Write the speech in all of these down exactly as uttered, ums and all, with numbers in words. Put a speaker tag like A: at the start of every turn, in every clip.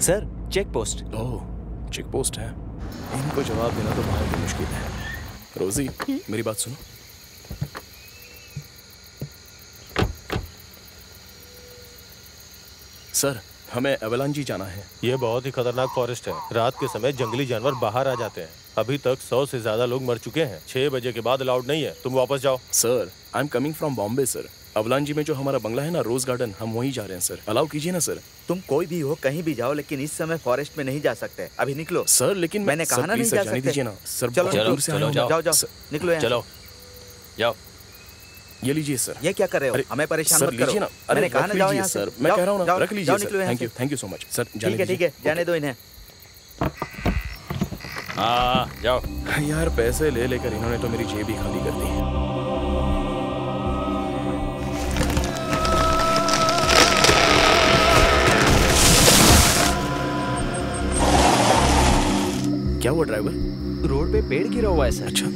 A: Sir check post.
B: Oh check post है, इनको जवाब देना तो बहुत ही मुश्किल है। रोजी मेरी बात सुनो। सर हमें एवलांजी जाना है।
C: ये बहुत ही खतरनाक फॉरेस्ट है। रात के समय जंगली जानवर बाहर आ जाते हैं। अभी तक सौ से ज्यादा लोग मर चुके हैं। छह बजे के बाद अलाउड नहीं है। तुम वापस जाओ।
B: Sir I am coming from Bombay sir. अवलांजी में जो हमारा बंगला है ना, रोज गार्डन, हम वहीं जा रहे हैं सर। अलाउ कीजिए ना सर।
D: तुम कोई भी हो, कहीं भी जाओ, लेकिन इस समय फॉरेस्ट में नहीं जा सकते। अभी निकलो
B: सर। लेकिन
D: मैंने कहा ना नहीं जा सकते।
B: दीजिए ना सर।
D: चलो
B: चलो
D: चलो जाओ जाओ निकलो यहाँ।
C: चलो जाओ।
B: ये लीजिए सर।
D: ये क्या कर रहे हो? हमें परेशान मत करो
B: ना।
D: मैंने कहा ना जाओ यहाँ से।
B: सर मैं कह रहा हूँ ना, रख लीजिए
D: sir.
B: Thank you thank you so much sir.
D: ठीक है ठीक है, जाने दो इन्हें।
C: हाँ जाओ।
B: यार पैसे ले लेकर इन्होंने तो मेरी जेब ही खाली कर दी। क्या हुआ ड्राइवर?
A: रोड पे पेड़ गिरा हुआ है सर।
B: अच्छा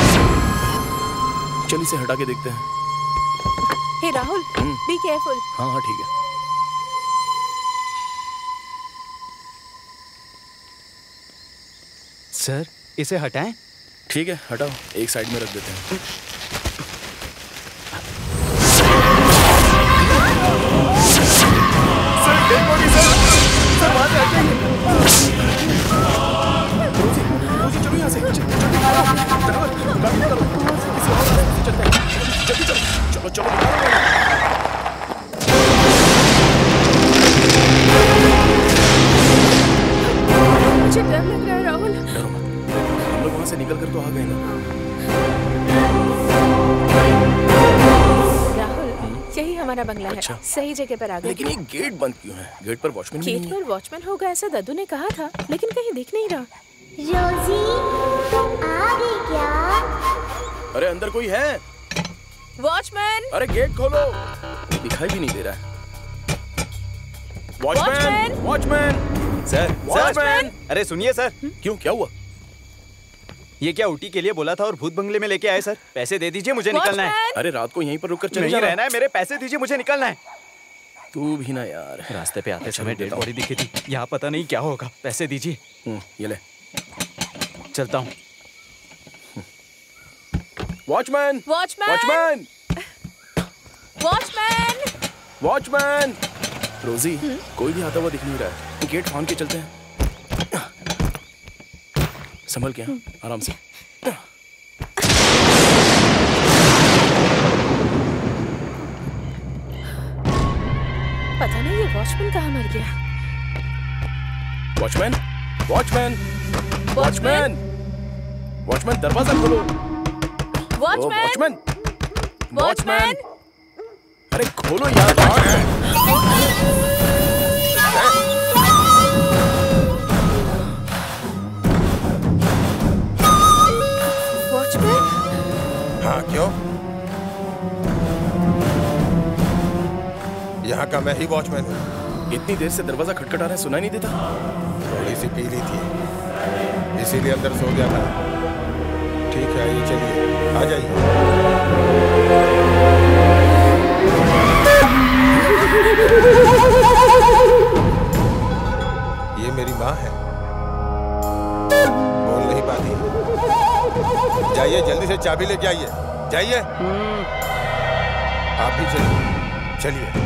B: चल इसे हटा के देखते हैं।
E: Hey Rahul be careful.
B: हाँ हाँ ठीक है।
A: सर इसे हटाएं?
B: ठीक है हटाओ, एक साइड में रख देते हैं।
F: Sir dead body sir. Sir वहां से हटाइए।
B: रोजी रोजी चलो यहाँ से। जल्दी गाड़ी निकालो। किसी और रास्ते से चलते हैं। जल्दी चलो चलो चलो।
E: मुझे डर लग रहा है राहुल।
B: डरो मत, हम लोग वहाँ से निकल कर तो आ गए ना।
E: राहुल यही हमारा बंगला
B: अच्छा।
E: है। सही जगह पर आ गए।
B: लेकिन ये गेट बंद क्यों है? गेट पर वॉचमैन भी
E: गेट
B: नहीं है।
E: पर वॉचमैन होगा ऐसा दद्दू ने कहा था, लेकिन कहीं दिख नहीं रहा।
G: रोजी तुम आ गई क्या?
B: अरे अंदर कोई है?
E: वॉचमैन।
B: अरे गेट खोलो। दिखाई भी नहीं दे रहा है। Watchman watchman
A: sir
B: watchman.
A: अरे सुनिए सर।
B: क्यों क्या हुआ?
A: ये क्या ऊटी के लिए बोला था और भूत बंगले में लेके आए सर? पैसे दे दीजिए, मुझे निकलना है।
B: अरे रात को यहीं पर रुककर चले
A: नहीं
B: जाना।
A: रहना है, मेरे पैसे दीजिए, मुझे निकलना है।
B: तू भी ना यार।
A: रास्ते पे आते समय डेड बॉडी दिखी थी। यहाँ पता नहीं क्या होगा। पैसे दीजिए।
B: ये ले।
A: चलता हूँ।
B: Watchman
E: watchman
B: watchman
E: watchman
B: watchman. Rosie कोई भी आता हुआ दिख नहीं रहा है। गेट फाड़ के चलते हैं। संभल के आराम से।
E: पता नहीं ये वॉचमैन कहाँ मर गया।
B: वॉचमैन वॉचमैन वॉचमैन वॉचमैन दरवाजा खोलो।
E: Watchman
B: watchman
E: watchman.
B: अरे खोलो यार।
E: वॉचमैन।
H: हाँ क्यों? यहाँ का मैं ही वॉचमैन हूँ।
B: इतनी देर से दरवाजा खटखटा रहा है, सुनाई नहीं देता?
H: थोड़ी सी पी ली थी, इसीलिए अंदर सो गया था। ठीक है ये चलिए आ जाइए। ये मेरी माँ है, बोल नहीं पाती। जाइए जल्दी से चाबी लेके आइए। जाइए। आप भी चलिए चलिए।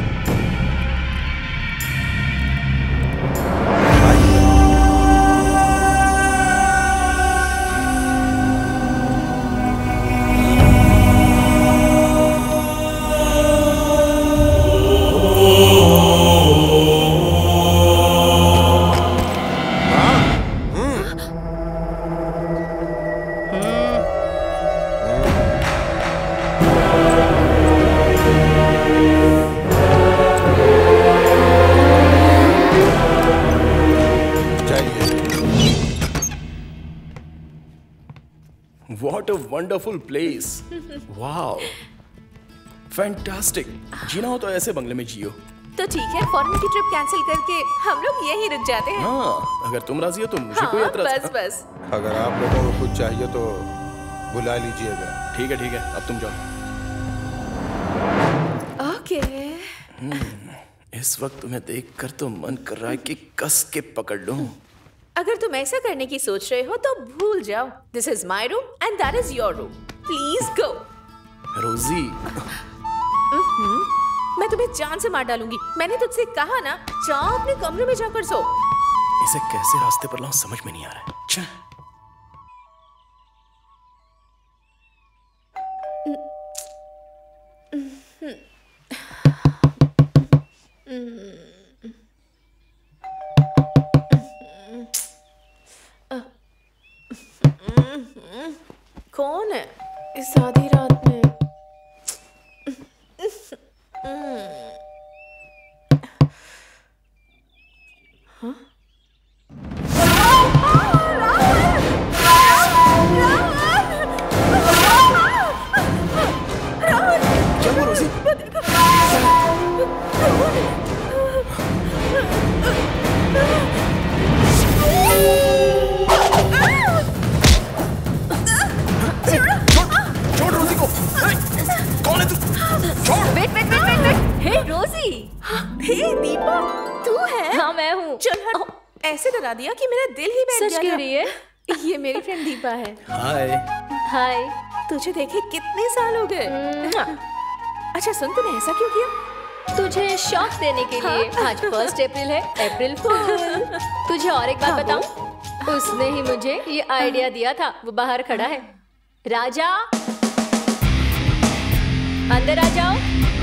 B: What a wonderful place. Wow. Fantastic. जीना हो तो ऐसे बंगले में जियो।
E: तो ठीक है, फॉरेन की ट्रिप कैंसिल करके हम लोग यहीं रुक जाते हैं।
B: हाँ, अगर तुम राजी हो तो मुझे
E: हाँ,
B: कोई एतराज।
E: बस बस।
H: अगर आप लोगों को कुछ चाहिए तो बुला लीजिएगा।
B: ठीक है ठीक है, अब तुम जाओ।
E: ओके।
B: इस वक्त तुम्हें देखकर तो मन कर रहा है कि कस के पकड़ लूं।
E: अगर तुम ऐसा करने की सोच रहे हो तो भूल जाओ। This is my room and that is your room. Please go.
B: Rosie,
E: मैं तुम्हें जान से मार डालूंगी। मैंने तुझसे कहा ना, जाओ अपने कमरे में जाकर सो।
B: इसे कैसे रास्ते पर लाऊं समझ में नहीं आ रहा है। छे।
E: कौन है इस आधी रात में? हाँ?
B: क्या हुआ रोजी? छोड़ रोजी को। कौन है तू? छोड़।
F: Wait wait wait wait wait. Hey Rosie.
E: Hey Deepa, तू है?
F: हाँ मैं हूँ।
E: चल हट। ऐसे डरा दिया कि मेरा दिल ही बैठ गया।
F: सच कह रही है?
E: ये मेरी फ्रेंड दीपा है।
B: हाय।
F: हाय।
E: तुझे देखे कितने साल हो गए। अच्छा सुन, तूने ऐसा क्यों किया?
F: तुझे शॉक देने के लिए। आज फर्स्ट अप्रैल है, अप्रैल फूल। तुझे और एक बात बताऊं? उसने ही मुझे ये आइडिया दिया था। वो बाहर खड़ा है। राजा, अंदर आ जाओ।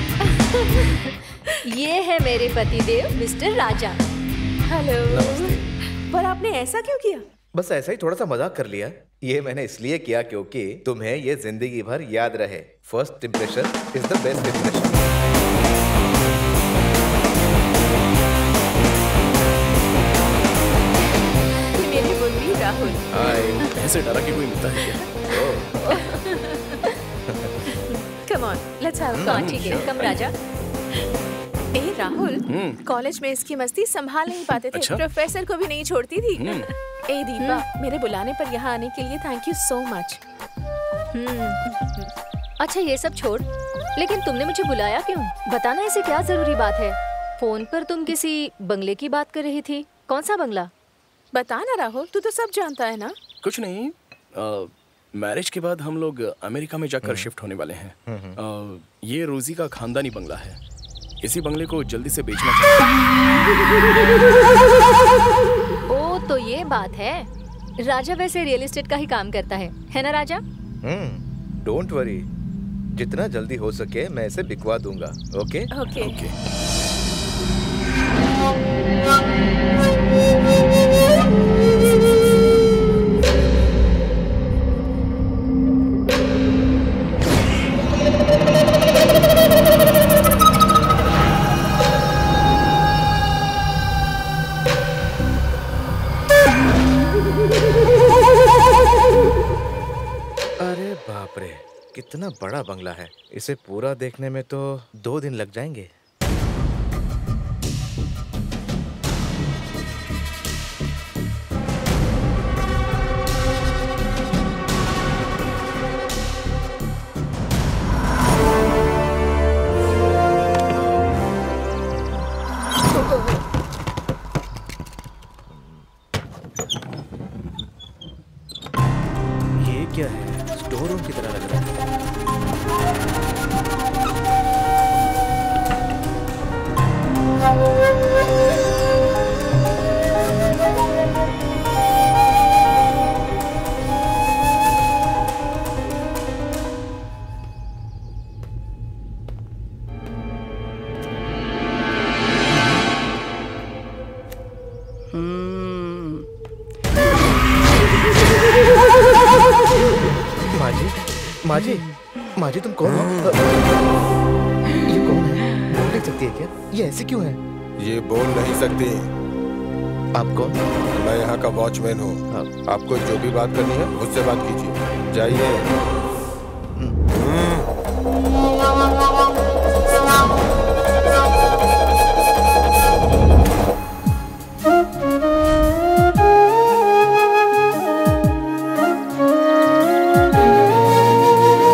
F: ये है मेरे पतिदेव मिस्टर राजा।
E: हेलो। पर आपने ऐसा क्यों किया?
D: बस ऐसा ही थोड़ा सा मजाक कर लिया। ये मैंने इसलिए किया क्योंकि तुम्हें ये जिंदगी भर याद रहे। First impression is the best impression.
E: ये मेरी बुद्धि राहुल।
D: हाय।
B: ऐसे डरा कि कोई मिलता है क्या?
E: कम ऑन, लेट्स हैव
F: हाँ ठीक है, कम राजा।
E: ए राहुल, कॉलेज में इसकी मस्ती संभाल नहीं पाते थे।
B: अच्छा?
E: प्रोफेसर को भी नहीं छोड़ती थी। ए दीपा, मेरे बुलाने पर यहाँ आने के लिए थैंक यू सो मच।
F: अच्छा ये सब छोड़, लेकिन तुमने मुझे बुलाया क्यों? बताना, ऐसी क्या जरूरी बात है? फोन पर तुम किसी बंगले की बात कर रही थी। कौन सा बंगला?
E: बता ना राहुल, तू तो सब जानता है ना।
B: कुछ नहीं, मैरिज के बाद हम लोग अमेरिका में जाकर शिफ्ट होने वाले हैं। आ, ये रोजी का खानदानी बंगला है। इसी बंगले को जल्दी से बेचना चाहिए।
F: ओ तो ये बात है। राजा वैसे रियल एस्टेट का ही काम करता है, है ना राजा?
D: हम्म, डोंट वरी, जितना जल्दी हो सके मैं इसे बिकवा दूंगा। Okay
E: okay
B: okay.
D: अरे बाप रे, कितना बड़ा बंगला है। इसे पूरा देखने में तो दो दिन लग जाएंगे। ये क्या है? स्टोर रूम की तरह लग रहा है। माजी, माजी, माजी तुम कौन हो? ये कौन है? बोल नहीं सकती है क्या? ये ऐसे क्यों है?
H: ये बोल नहीं सकती।
D: आप कौन?
H: मैं यहाँ का वॉचमैन हूँ। आपको जो भी बात करनी है मुझसे बात कीजिए। जाइए।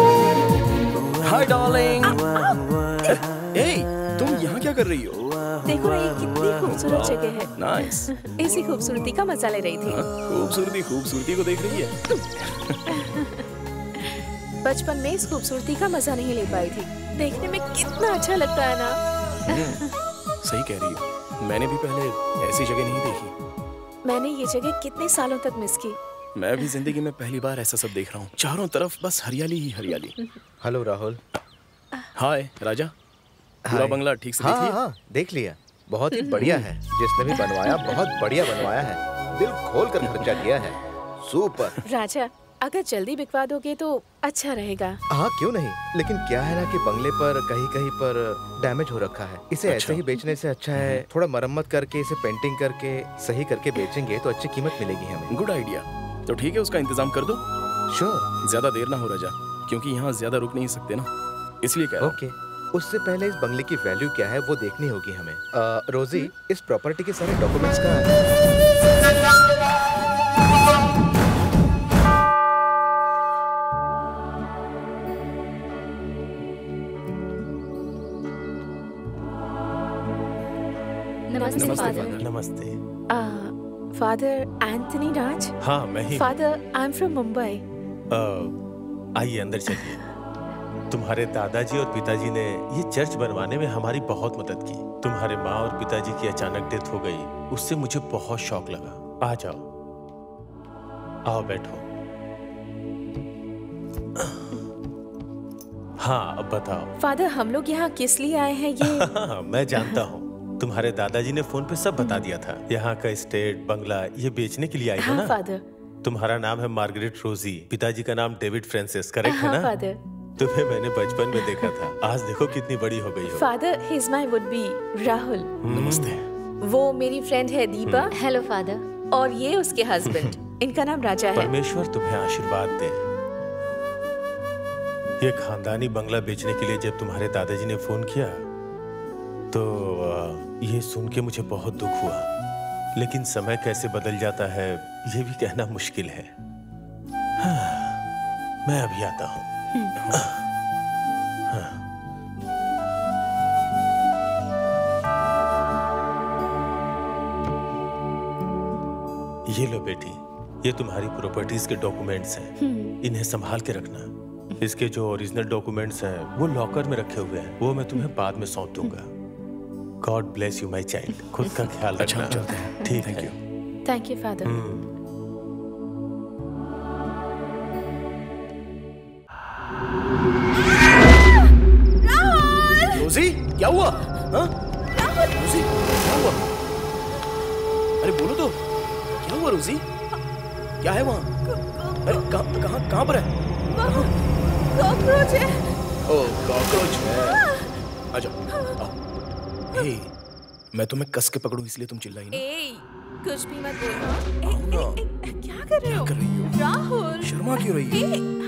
B: Hi darling. ए, तुम यहाँ क्या कर रही हो? नाइस।
E: इसी खूबसूरती का मजा ले रही थी।
B: खूबसूरती खूबसूरती को देख रही है।
E: बचपन में इस खूबसूरती का मजा नहीं ले पाई थी। देखने में कितना अच्छा लगता है ना।
B: सही कह रही हो, मैंने भी पहले ऐसी जगह नहीं देखी।
E: मैंने ये जगह कितने सालों तक मिस की।
B: मैं भी जिंदगी में पहली बार ऐसा सब देख रहा हूँ। चारों तरफ बस हरियाली ही हरियाली।
D: हेलो राहुल।
B: हाय राजा, पूरा
D: हाय।
B: बंगला ठीक से
D: हाँ
B: देख लिया?
D: हाँ देख लिया, बहुत ही बढ़िया है। जिसने भी बनवाया बहुत बढ़िया बनवाया है, दिल खोल कर खर्चा किया है। सुपर।
E: राजा, अगर जल्दी बिकवा दोगे तो अच्छा रहेगा।
D: हाँ क्यों नहीं, लेकिन क्या है ना कि बंगले पर कहीं कहीं पर डैमेज हो रखा है। इसे
B: अच्छा।
D: ऐसे ही बेचने से अच्छा है थोड़ा मरम्मत करके इसे पेंटिंग करके सही करके बेचेंगे तो अच्छी कीमत मिलेगी हमें।
B: Good idea. तो ठीक है, उसका इंतजाम कर दो।
D: श्योर।
B: ज्यादा देर ना हो राजा, क्योंकि यहाँ ज्यादा रुक नहीं सकते ना, इसलिए कह रहा हूँ।
D: ओके, उससे पहले इस बंगले की वैल्यू क्या है वो देखनी होगी हमें। आ, रोजी, इस प्रॉपर्टी के सारे डॉक्यूमेंट्स कहाँ हैं?
F: नमस्ते
B: नमस्ते
F: फादर।
B: फादर।
C: नमस्ते।
E: Father Anthony Raj.
C: हाँ मैं ही।
E: Father, I am from Mumbai.
C: अ, आइए अंदर चलिए। तुम्हारे दादाजी और पिताजी ने ये चर्च बनवाने में हमारी बहुत मदद की। तुम्हारे माँ और पिताजी की अचानक डेथ हो गई, उससे मुझे बहुत शौक लगा। आ जाओ, आओ बैठो। हाँ अब बताओ।
E: फादर, हम लोग यहाँ किस लिए आए हैं ये?
C: हाँ, मैं जानता हूँ। तुम्हारे दादाजी ने फोन पे सब बता दिया था। यहाँ का स्टेट बंगला ये बेचने के लिए आई है
E: हाँ
C: ना?
E: फादर।
C: तुम्हारा नाम है मार्गरेट रोजी, पिताजी का नाम डेविड फ्रांसिस, करेक्ट है
E: हाँ
C: ना?
E: फादर।
C: तुम्हें मैंने बचपन में देखा था, आज देखो कितनी बड़ी हो गई हो।
E: Father, he is my would be Rahul.
B: नमस्ते।
E: वो मेरी फ्रेंड है दीपा,
F: हेलो फादर।
E: और ये उसके हस्बैंड। इनका नाम राजा है।
C: परमेश्वर तुम्हें आशीर्वाद दे। ये खानदानी बंगला बेचने के लिए जब तुम्हारे दादाजी ने फोन किया तो आ, ये सुन के मुझे बहुत दुख हुआ, लेकिन समय कैसे बदल जाता है ये भी कहना मुश्किल है। हाँ, मैं अभी आता हूँ। हाँ। ये लो बेटी, ये तुम्हारी प्रॉपर्टीज के डॉक्यूमेंट्स हैं, इन्हें संभाल के रखना। इसके जो ओरिजिनल डॉक्यूमेंट्स हैं वो लॉकर में रखे हुए हैं, वो मैं तुम्हें बाद में सौंप दूंगा। God bless you my child. खुद का ख्याल
B: अच्छा,
C: रखना।
B: हम चलते हैं।
C: ठीक
B: Thank
C: है।
B: you।
E: Thank you father.
B: Rosie, क्या हुआ? हाँ? रोजी, क्या हुआ? अरे बोलो तो, क्या हुआ रोजी? क्या है वहाँ? अरे कहाँ कहाँ कहाँ पर है?
E: कॉकरोच है।
B: ओह, कॉकरोच है। आ जाओ, आओ। हे, मैं तुम्हें कस के पकड़ूं इसलिए तुम चिल्लाई ना।
E: ए, कुछ भी मत बोलो। ए, ए, ए, ए, क्या कर रहे हो?
B: कर रही हो?
E: राहुल।
B: शर्मा क्यों रही है?
E: ए,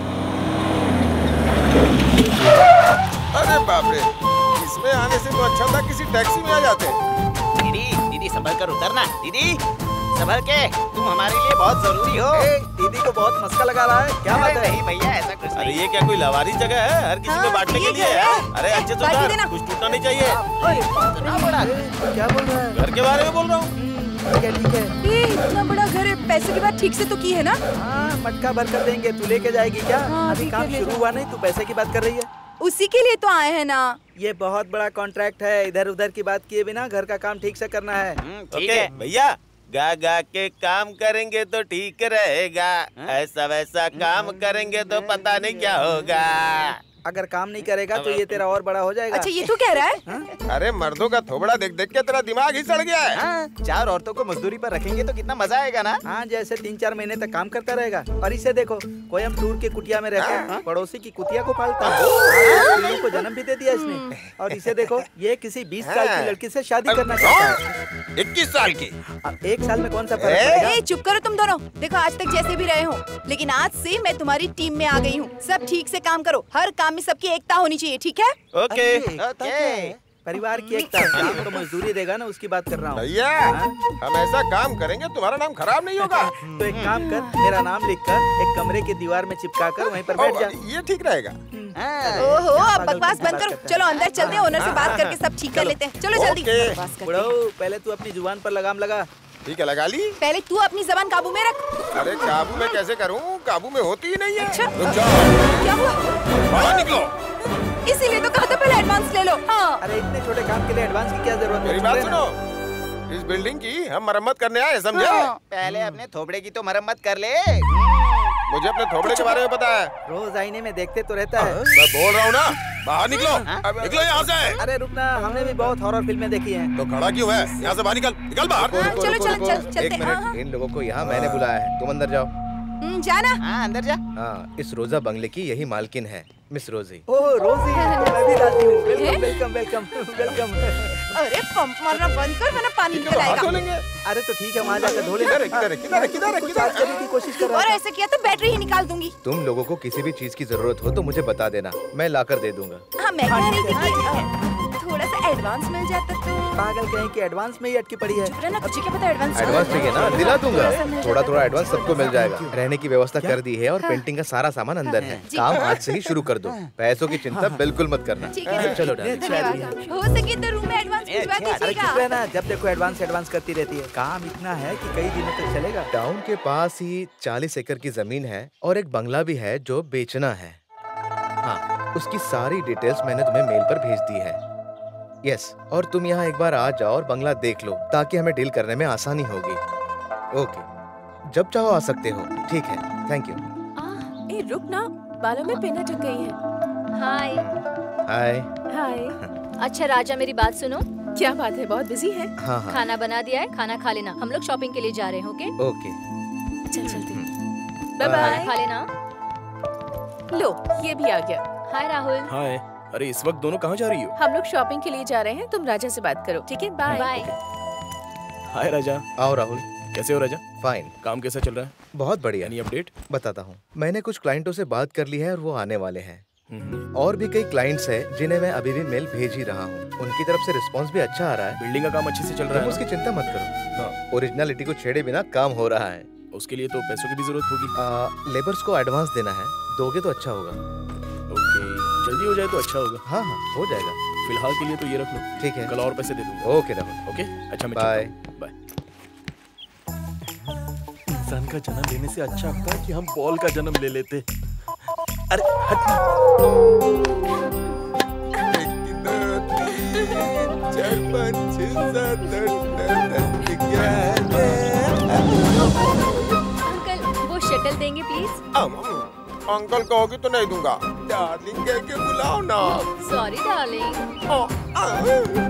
H: अरे बाप रे, इसमें आने से तो अच्छा था किसी टैक्सी में आ जाते।
A: दीदी, दीदी संभल कर उतरना। दीदी संभल के, तुम हमारे लिए बहुत जरूरी हो।
I: दीदी को बहुत मस्का लगा रहा है, क्या बात है?
A: नहीं भैया, ऐसा कुछ
C: अरे
A: नहीं।
C: ये क्या कोई लावारिश जगह है? हर किसी को बांटने के लिए है? अरे अच्छे से उतार, कुछ टूटना नहीं चाहिए।
A: इतना बड़ा
I: क्या बोल रहा है?
C: घर के बारे में बोल रहा हूँ।
I: ठीक है, ठीक है।
J: ये इतना बड़ा घर है, पैसे की बात ठीक से तो की है ना?
I: हाँ, मटका भर कर देंगे, तू लेके जाएगी क्या?
J: हाँ,
I: अभी
J: ठीक है,
I: काम
J: ले
I: शुरू
J: जा।
I: हुआ नहीं, तू पैसे की बात कर रही है?
J: उसी के लिए तो आए हैं ना।
I: ये बहुत बड़ा कॉन्ट्रैक्ट है, इधर उधर की बात किए बिना घर का काम ठीक से करना है।
A: हम्म, ठीक
C: ओके
A: है
C: भैया, गा गा के काम करेंगे तो ठीक रहेगा, ऐसा वैसा काम करेंगे तो पता नहीं क्या होगा।
I: अगर काम नहीं करेगा तो ये तेरा और बड़ा हो जाएगा।
J: अच्छा, ये तो कह रहा है?
H: अरे मर्दों का थोबड़ा देख देख के तेरा दिमाग ही सड़ गया है।
A: हाँ, चार औरतों को मजदूरी पर रखेंगे तो कितना मजा आएगा ना।
I: हाँ, जैसे तीन चार महीने तक काम करता रहेगा। और इसे देखो, कोयम्बटूर के कुटिया में रहकर पड़ोसी की कुतिया को पालता है। पिल्लों को जन्म भी दे दिया इसने। और इसे देखो, ये किसी बीस साल की लड़की से शादी करना चाहता है।
H: इक्कीस साल की।
I: अब एक साल में कौन सा फर्क पड़ेगा?
J: ए, चुप करो तुम दोनों। देखो, आज तक जैसे भी रहे हो, लेकिन आज से मैं तुम्हारी टीम में आ गई हूँ। सब ठीक से काम करो, हर काम में सबकी एकता होनी चाहिए, ठीक है?
C: ओके।
A: ओके।
I: परिवार की एकता। काम तो मजदूरी देगा ना, उसकी बात कर रहा हूँ।
H: भैया, हम ऐसा काम करेंगे तुम्हारा नाम खराब नहीं होगा।
I: तो एक काम कर, मेरा नाम लिख कर एक कमरे की दीवार में चिपका कर वहीं पर बैठ जा।
H: ये ठीक रहेगा।
J: ओहो अब बकवास बंद करो, चलो अंदर चलते हैं, ओनर से बात करके सब ठीक कर लेते हैं। चलो जल्दी। बकवास करते हैं।
I: बुढ़ाऊ पहले तू अपनी जुबान पर लगाम लगा।
H: ठीक है, लगा ली।
J: पहले तू अपनी जबान काबू में रख।
H: अरे काबू में कैसे करूं? काबू में होती ही नहीं है।
J: अच्छा।
H: रुक जाओ।
J: क्या हुआ?
H: बाहर निकलो।
J: इसीलिए तो कहा था पहले एडवांस ले लो। हाँ।
I: अरे इतने छोटे काम के लिए एडवांस की क्या जरूरत है?
H: मेरी बात सुनो, इस बिल्डिंग की हम मरम्मत करने आए, समझे?
J: हाँ।
I: पहले अपने थोबड़े की तो मरम्मत कर ले।
H: मुझे अपने थोबड़े के बारे में पता है।
I: रोज आईने में देखते तो रहता है।
H: मैं बोल रहा हूँ ना, बाहर निकलो। निकलो यहाँ से।
I: अरे रुकना, हमने भी बहुत हॉरर फिल्में देखी हैं।
H: तो खड़ा क्यों है? यहाँ से बाहर निकल, निकल बाहर।
J: हाँ, चलो चलो चल चलते।
D: एक मिनट, इन लोगों को यहाँ मैंने बुलाया है, तुम अंदर जाओ।
J: हम्म, जाना।
I: हाँ अंदर जा।
D: हाँ, इस रोजा बंगले की यही मालकिन है, मिस रोजी।
I: ओह रोजी, मैं भी राजी हूँ। Welcome welcome welcome welcome.
J: अरे पंप मारना बंद कर वरना पानी निकल आएगा।
I: अरे तो ठीक है, वहाँ जाकर धो लेंगे।
H: किधर है, किधर है, किधर है, किधर है,
I: कुछ
H: किधर
I: आज
H: है?
I: करने की कोशिश कर रहा
J: और
I: था।
J: ऐसे किया तो बैटरी ही निकाल दूंगी।
D: तुम लोगों को किसी भी चीज की जरूरत हो तो मुझे बता देना, मैं लाकर दे दूंगा।
J: हाँ मैं कह रही थी कि थोड़ा सा एडवांस मिल जाता तो।
I: पागल कहीं कि एडवांस में ही अटकी पड़ी है।
J: ना तुझे क्या पता एडवांस?
D: एडवांस चाहिए ना, दिला दूंगा। थोड़ा थोड़ा एडवांस सबको मिल जाएगा। रहने की व्यवस्था कर दी है और पेंटिंग का सारा सामान अंदर है। काम आज से ही शुरू कर दो, पैसों की चिंता बिल्कुल मत करना।
J: ठीक है।
D: चलो डार्लिंग।
J: धन्यवाद। हो सके तो रूम में एडवांस भिजवा
I: अरे चुप
J: दीजिएगा।
I: रहना, जब देखो एडवांस एडवांस करती रहती है। काम इतना है कि कई दिनों तक चलेगा।
D: टाउन के पास ही चालीस एकड़ की जमीन है और एक बंगला भी है जो बेचना है। हाँ, उसकी सारी डिटेल्स मैंने तुम्हें मेल पर भेज दी है। यस, और तुम यहाँ एक बार आ जाओ और बंगला देख लो ताकि हमें डील करने में आसानी होगी। ओके, जब चाहो आ सकते हो। ठीक है, थैंक यू।
E: ए रुक ना, बालों में पिन अटक गई है।
F: हाय।
D: हाय।
E: हाय।
F: अच्छा राजा, मेरी बात सुनो।
E: क्या बात है, बहुत बिजी है?
D: हाँ हाँ।
F: खाना बना दिया है, खाना खा लेना। हम लोग शॉपिंग के लिए जा रहे हैं। Okay
D: okay.
E: चल चलते।
F: Bye
E: bye
F: bye.
E: बाय।
F: खा लेना।
E: लो ये भी आ गया।
F: हाय राहुल।
B: हाय। अरे इस वक्त दोनों कहाँ जा रही हो?
E: हम लोग शॉपिंग के लिए जा रहे हैं, तुम राजा से बात करो। ठीक है, बाय
F: बाय।
B: हाय राजा।
D: आओ राहुल।
B: कैसे हो राजा?
D: फाइन।
B: काम कैसा चल रहा है?
D: बहुत बढ़िया।
B: Any update?
D: बताता हूँ। मैंने कुछ क्लाइंटों से बात कर ली है और वो आने वाले हैं। और भी कई क्लाइंट्स हैं जिन्हें मैं अभी भी मेल भेज ही रहा हूँ। उनकी तरफ से रिस्पांस भी अच्छा आ रहा है।
B: बिल्डिंग का काम अच्छे से चल रहा
D: तुम
B: है?
D: उसकी चिंता मत करो।
B: हाँ।
D: ओरिजिनलिटी को छेड़े बिना काम हो रहा है।
B: उसके लिए तो पैसों की भी जरूरत होगी।
D: आ, लेबर्स को एडवांस देना है, दोगे तो अच्छा होगा।
B: ओके, जल्दी हो जाए तो अच्छा होगा।
D: हाँ हाँ, हो जाएगा।
B: फिलहाल के लिए तो ये रख लो।
D: ठीक है,
B: कल और पैसे दे दूंगा।
D: ओके राहुल।
B: ओके, अच्छा मैं
D: बाय।
B: बाय।
C: इंसान का जन्म लेने से अच्छा होता है कि हम बॉल का जन्म ले लेते। अरे हट।
F: अंकल वो शटल देंगे प्लीज।
H: अंकल कहोगी तो नहीं दूंगा। डार्लिंग कह के बुलाओ ना।
F: Sorry darling.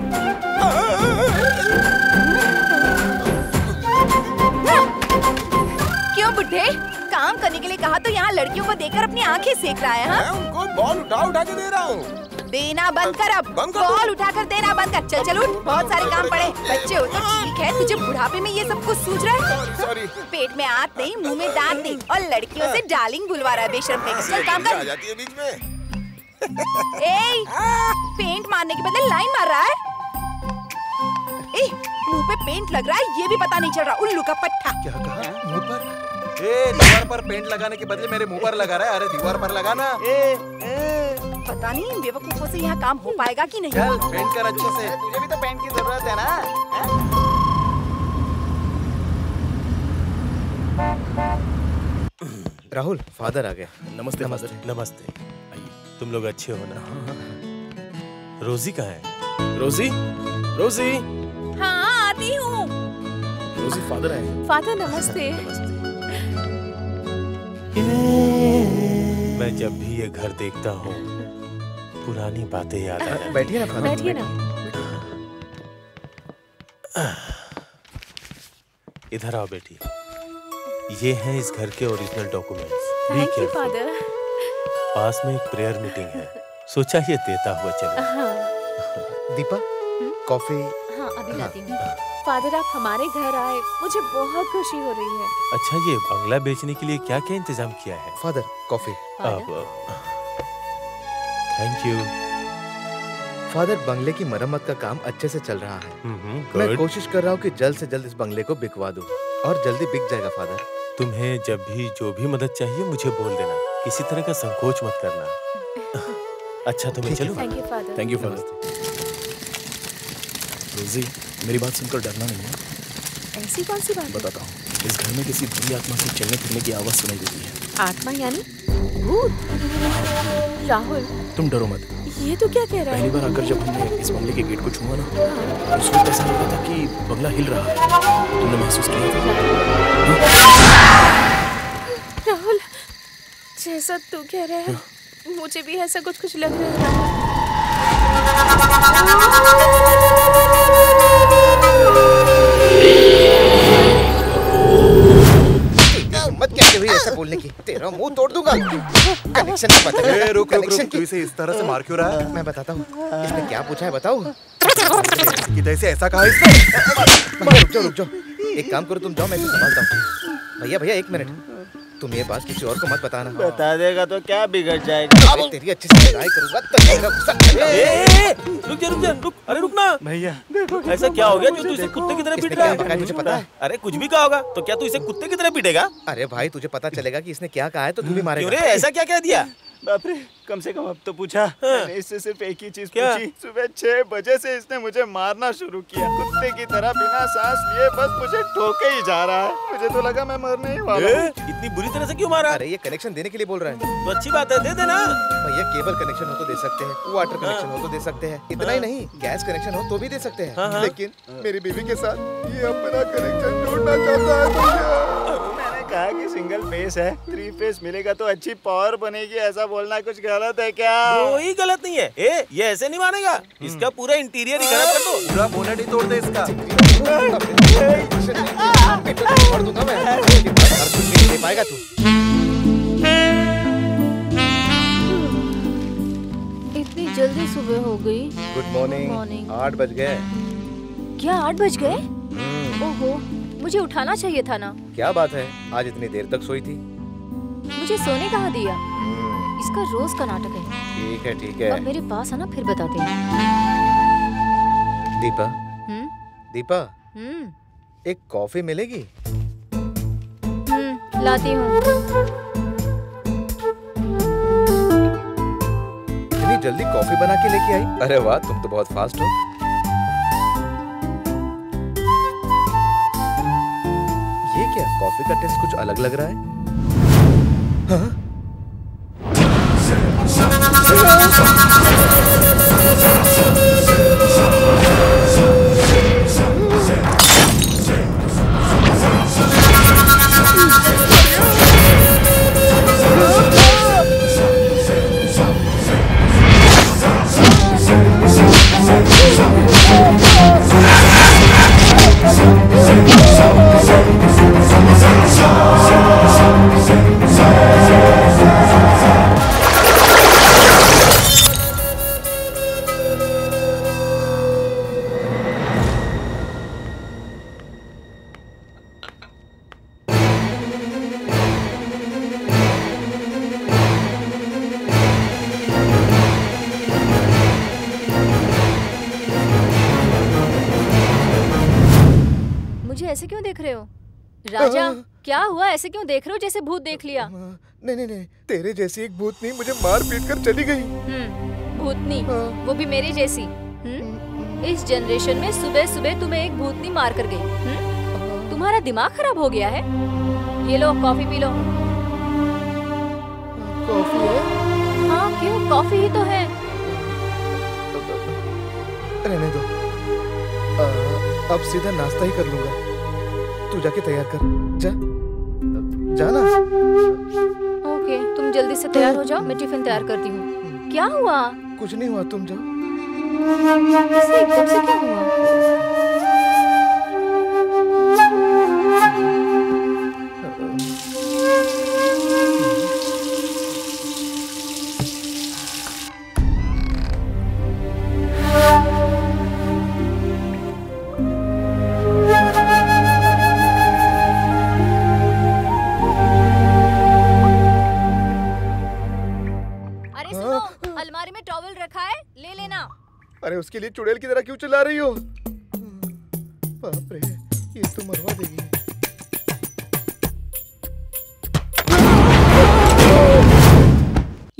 J: क्यों बुड्ढे? काम करने के लिए कहा तो यहाँ लड़कियों को देखकर अपनी आंखें सेक रहा है। हाँ?
H: मैं उनको बॉल उठा उठा के दे रहा हूँ।
J: देना बंद कर अब।
H: बंद कर।
J: बॉल उठाकर देना बंद कर। चल चल उठ, बहुत सारे काम पड़े। बच्चे हो तो ठीक है, तुझे बुढ़ापे में ये सब कुछ सूझ रहा है?
H: सॉरी।
J: पेट में आत नहीं, मुंह में दांत नहीं, और लड़कियों से डार्लिंग बुलवा रहा है बेशर्म कहीं का। चल काम
H: आ
J: कर।
H: जाती है बीच में।
J: ए, पेंट मारने के बदले लाइन मार रहा है। ए, मुंह पे पेंट लग रहा है, ये भी पता नहीं चल रहा। उल्लू का पट्टा।
C: क्या कहा? मुंह पर? ए, दीवार पर पेंट लगाने के बदले मेरे मुंह पर लगा रहा है। अरे दीवार पर लगाना।
I: ए, ए,
J: पता नहीं इन बेवकूफों से यहाँ काम हो पाएगा कि नहीं।
C: चल पेंट कर अच्छे से।
I: तुझे भी तो पेंट की जरूरत है ना?
D: राहुल, फादर आ गया।
B: नमस्ते
D: नमस्ते।
B: फादर।
C: नमस्ते।
B: आइए।
C: तुम लोग अच्छे हो ना? रोजी कहाँ है?
B: रोजी, रोजी,
E: हाँ आती हूँ।
B: रोजी फादर आए।
E: फादर नमस्ते।
B: नमस्ते।
C: मैं जब भी ये घर देखता हूँ पुरानी बातें याद आ जाती हैं।
D: बैठिए ना फादर।
E: बैठिए ना।
C: इधर आओ बेटी। ये हैं इस घर के original documents.
E: Thank you father.
C: पास में एक प्रेयर मीटिंग है, सोचा ये देता हुआ चले।
E: हाँ
D: दीपा, कॉफी।
F: हाँ अभी लाती हूँ।
E: फादर, आप हमारे घर आए, मुझे बहुत खुशी हो रही है।
C: अच्छा, ये बंगला बेचने के लिए क्या क्या इंतजाम किया है?
D: Father, coffee.
C: अब थैंक यू।
D: फादर, बंगले की मरम्मत का काम अच्छे से चल रहा है।
C: हम्म,
D: मैं
C: गुड।
D: कोशिश कर रहा हूँ कि जल्द से जल्द इस बंगले को बिकवा दूं और जल्दी बिक जाएगा फादर।
C: तुम्हें जब भी जो भी मदद चाहिए मुझे बोल देना, किसी तरह का संकोच मत करना।
B: अच्छा तो मैं चलूं?
E: Thank you father.
B: Thank you father. Rosie, मेरी बात सुनकर डरना नहीं है।
E: ऐसी कौन सी बात?
B: बताता हूँ। इस घर में किसी बुरी आत्मा के चलने फिरने की आवाज सुनाई देती है।
E: आत्मा यानी भूत? राहुल
B: तुम डरो मत।
E: ये तो क्या कह रहा है?
B: पहली बार आकर जब हमने इस बंगले के गेट को छुआ ना, उस वक्त ऐसा लगा था कि बंगला हिल रहा है। तुमने महसूस किया था?
E: राहुल, जैसा तू कह रहा है मुझे भी ऐसा कुछ कुछ लग रहा है।
D: हिम्मत कैसे हुई ऐसा बोलने की? तेरा मुंह तोड़ दूंगा। कनेक्शन नहीं पता।
A: ए, रुक रुक रुक, तू इसे इस तरह से मार क्यों रहा है?
D: मैं बताता हूँ। इसने क्या पूछा है बताओ?
A: किधर से ऐसा कहा इसने?
D: रुक जाओ रुक जाओ। एक काम करो, तुम जाओ, मैं इसे संभालता हूँ। भैया भैया एक मिनट, तुम ये बात किसी और को मत बताना।
K: बता देगा तो क्या बिगड़ जाएगा?
D: अबे तेरी अच्छी से लड़ाई करूंगा तो तेरा गुस्सा चलेगा।
B: ए, ए, ए, रुक जा रुक जा रुक। अरे रुक ना
A: भैया।
B: ऐसा क्या हो गया जो तू इसे कुत्ते की तरह पीट रहा है?
D: मुझे पता है।
B: अरे कुछ भी कहा होगा तो क्या तू इसे कुत्ते की तरह पीटेगा?
D: अरे भाई तुझे पता चलेगा कि इसने क्या कहा है तो तू भी मारेगा।
B: क्यों रे, ऐसा क्या कह दिया?
A: बाप रे, कम से कम अब तो पूछा। मैंने इससे सिर्फ एक ही चीज
B: क्या?
A: पूछी। सुबह छह बजे से इसने मुझे मारना शुरू किया, कुत्ते की तरह बिना सांस लिए बस मुझे ठोके ही जा रहा है। मुझे तो लगा मैं मरने ही वाला हूँ।
B: इतनी बुरी तरह से क्यों मारा?
D: अरे ये कनेक्शन देने के लिए बोल रहा है।
B: तो अच्छी बात है, दे देना।
D: भैया केबल कनेक्शन हो तो दे सकते हैं, वाटर कनेक्शन हो तो दे सकते हैं, इतना ही नहीं गैस कनेक्शन हो तो भी दे सकते हैं। लेकिन मेरी बीवी के साथ ये अपना कनेक्शन जोड़ना चाहता है भैया।
A: मैंने कहा कि सिंगल फेस है, थ्री फेस मिलेगा तो अच्छी पावर बनेगी, ऐसा बोलना कुछ गलत है क्या?
B: कोई गलत नहीं है। ए, ये ऐसे नहीं मानेगा। इसका पूरा इंटीरियर ही खराब कर दो।
A: पूरा बोनट ही तोड़ दे इसका।
D: छोड़ दूंगा मैं। हर कुछ नहीं दे पाएगा तू।
F: इतनी जल्दी सुबह हो गई।
D: Good morning.
F: मॉर्निंग।
D: आठ बज गए।
F: क्या आठ बज गए? ओहो, मुझे उठाना चाहिए था ना।
D: क्या बात है, आज इतनी देर तक सोई थी?
F: मुझे सोने कहाँ दिया? इसका रोज का नाटक है।
D: ठीक है ठीक है।
F: अब मेरे पास आना फिर बताते हैं।
D: दीपा।
F: हम्म
D: दीपा,
F: हम्म
D: एक कॉफी मिलेगी?
F: हम्म लाती हूँ।
D: इतनी जल्दी कॉफी बना के लेके आई? अरे वाह, तुम तो बहुत फास्ट हो। ये क्या, कॉफी का टेस्ट कुछ अलग लग रहा है? हाँ?
F: ऐसे क्यों देख रहे हो? राजा, क्या हुआ? ऐसे क्यों देख रहे हो जैसे भूत देख लिया?
D: नहीं नहीं नहीं, तेरे जैसी एक भूतनी मुझे मार पीट कर चली गई।
F: हम्म, भूतनी, वो भी मेरी जैसी। हम्म, इस जनरेशन में सुबह सुबह तुम्हें एक भूतनी मार कर गई। हम्म, तुम्हारा दिमाग खराब हो गया है? ये लो कॉफी पी लो।
D: कॉफी है?
F: हाँ क्यों, कॉफी ही तो है।
D: रहने दो, आ, अब सीधा नाश्ता ही कर लूंगा। तू जाके तैयार कर, जा जा ना।
F: ओके, तुम जल्दी से तैयार हो जाओ, मैं टिफिन तैयार करती हूँ। क्या हुआ?
D: कुछ नहीं हुआ, तुम जाओ।
F: इसे एकदम से क्या हुआ? अलमारी में टॉवल रखा है, ले लेना।
D: अरे उसके लिए चुड़ैल की तरह क्यों चिल्ला रही हो? बाप रे, ये तो मरवा देगी।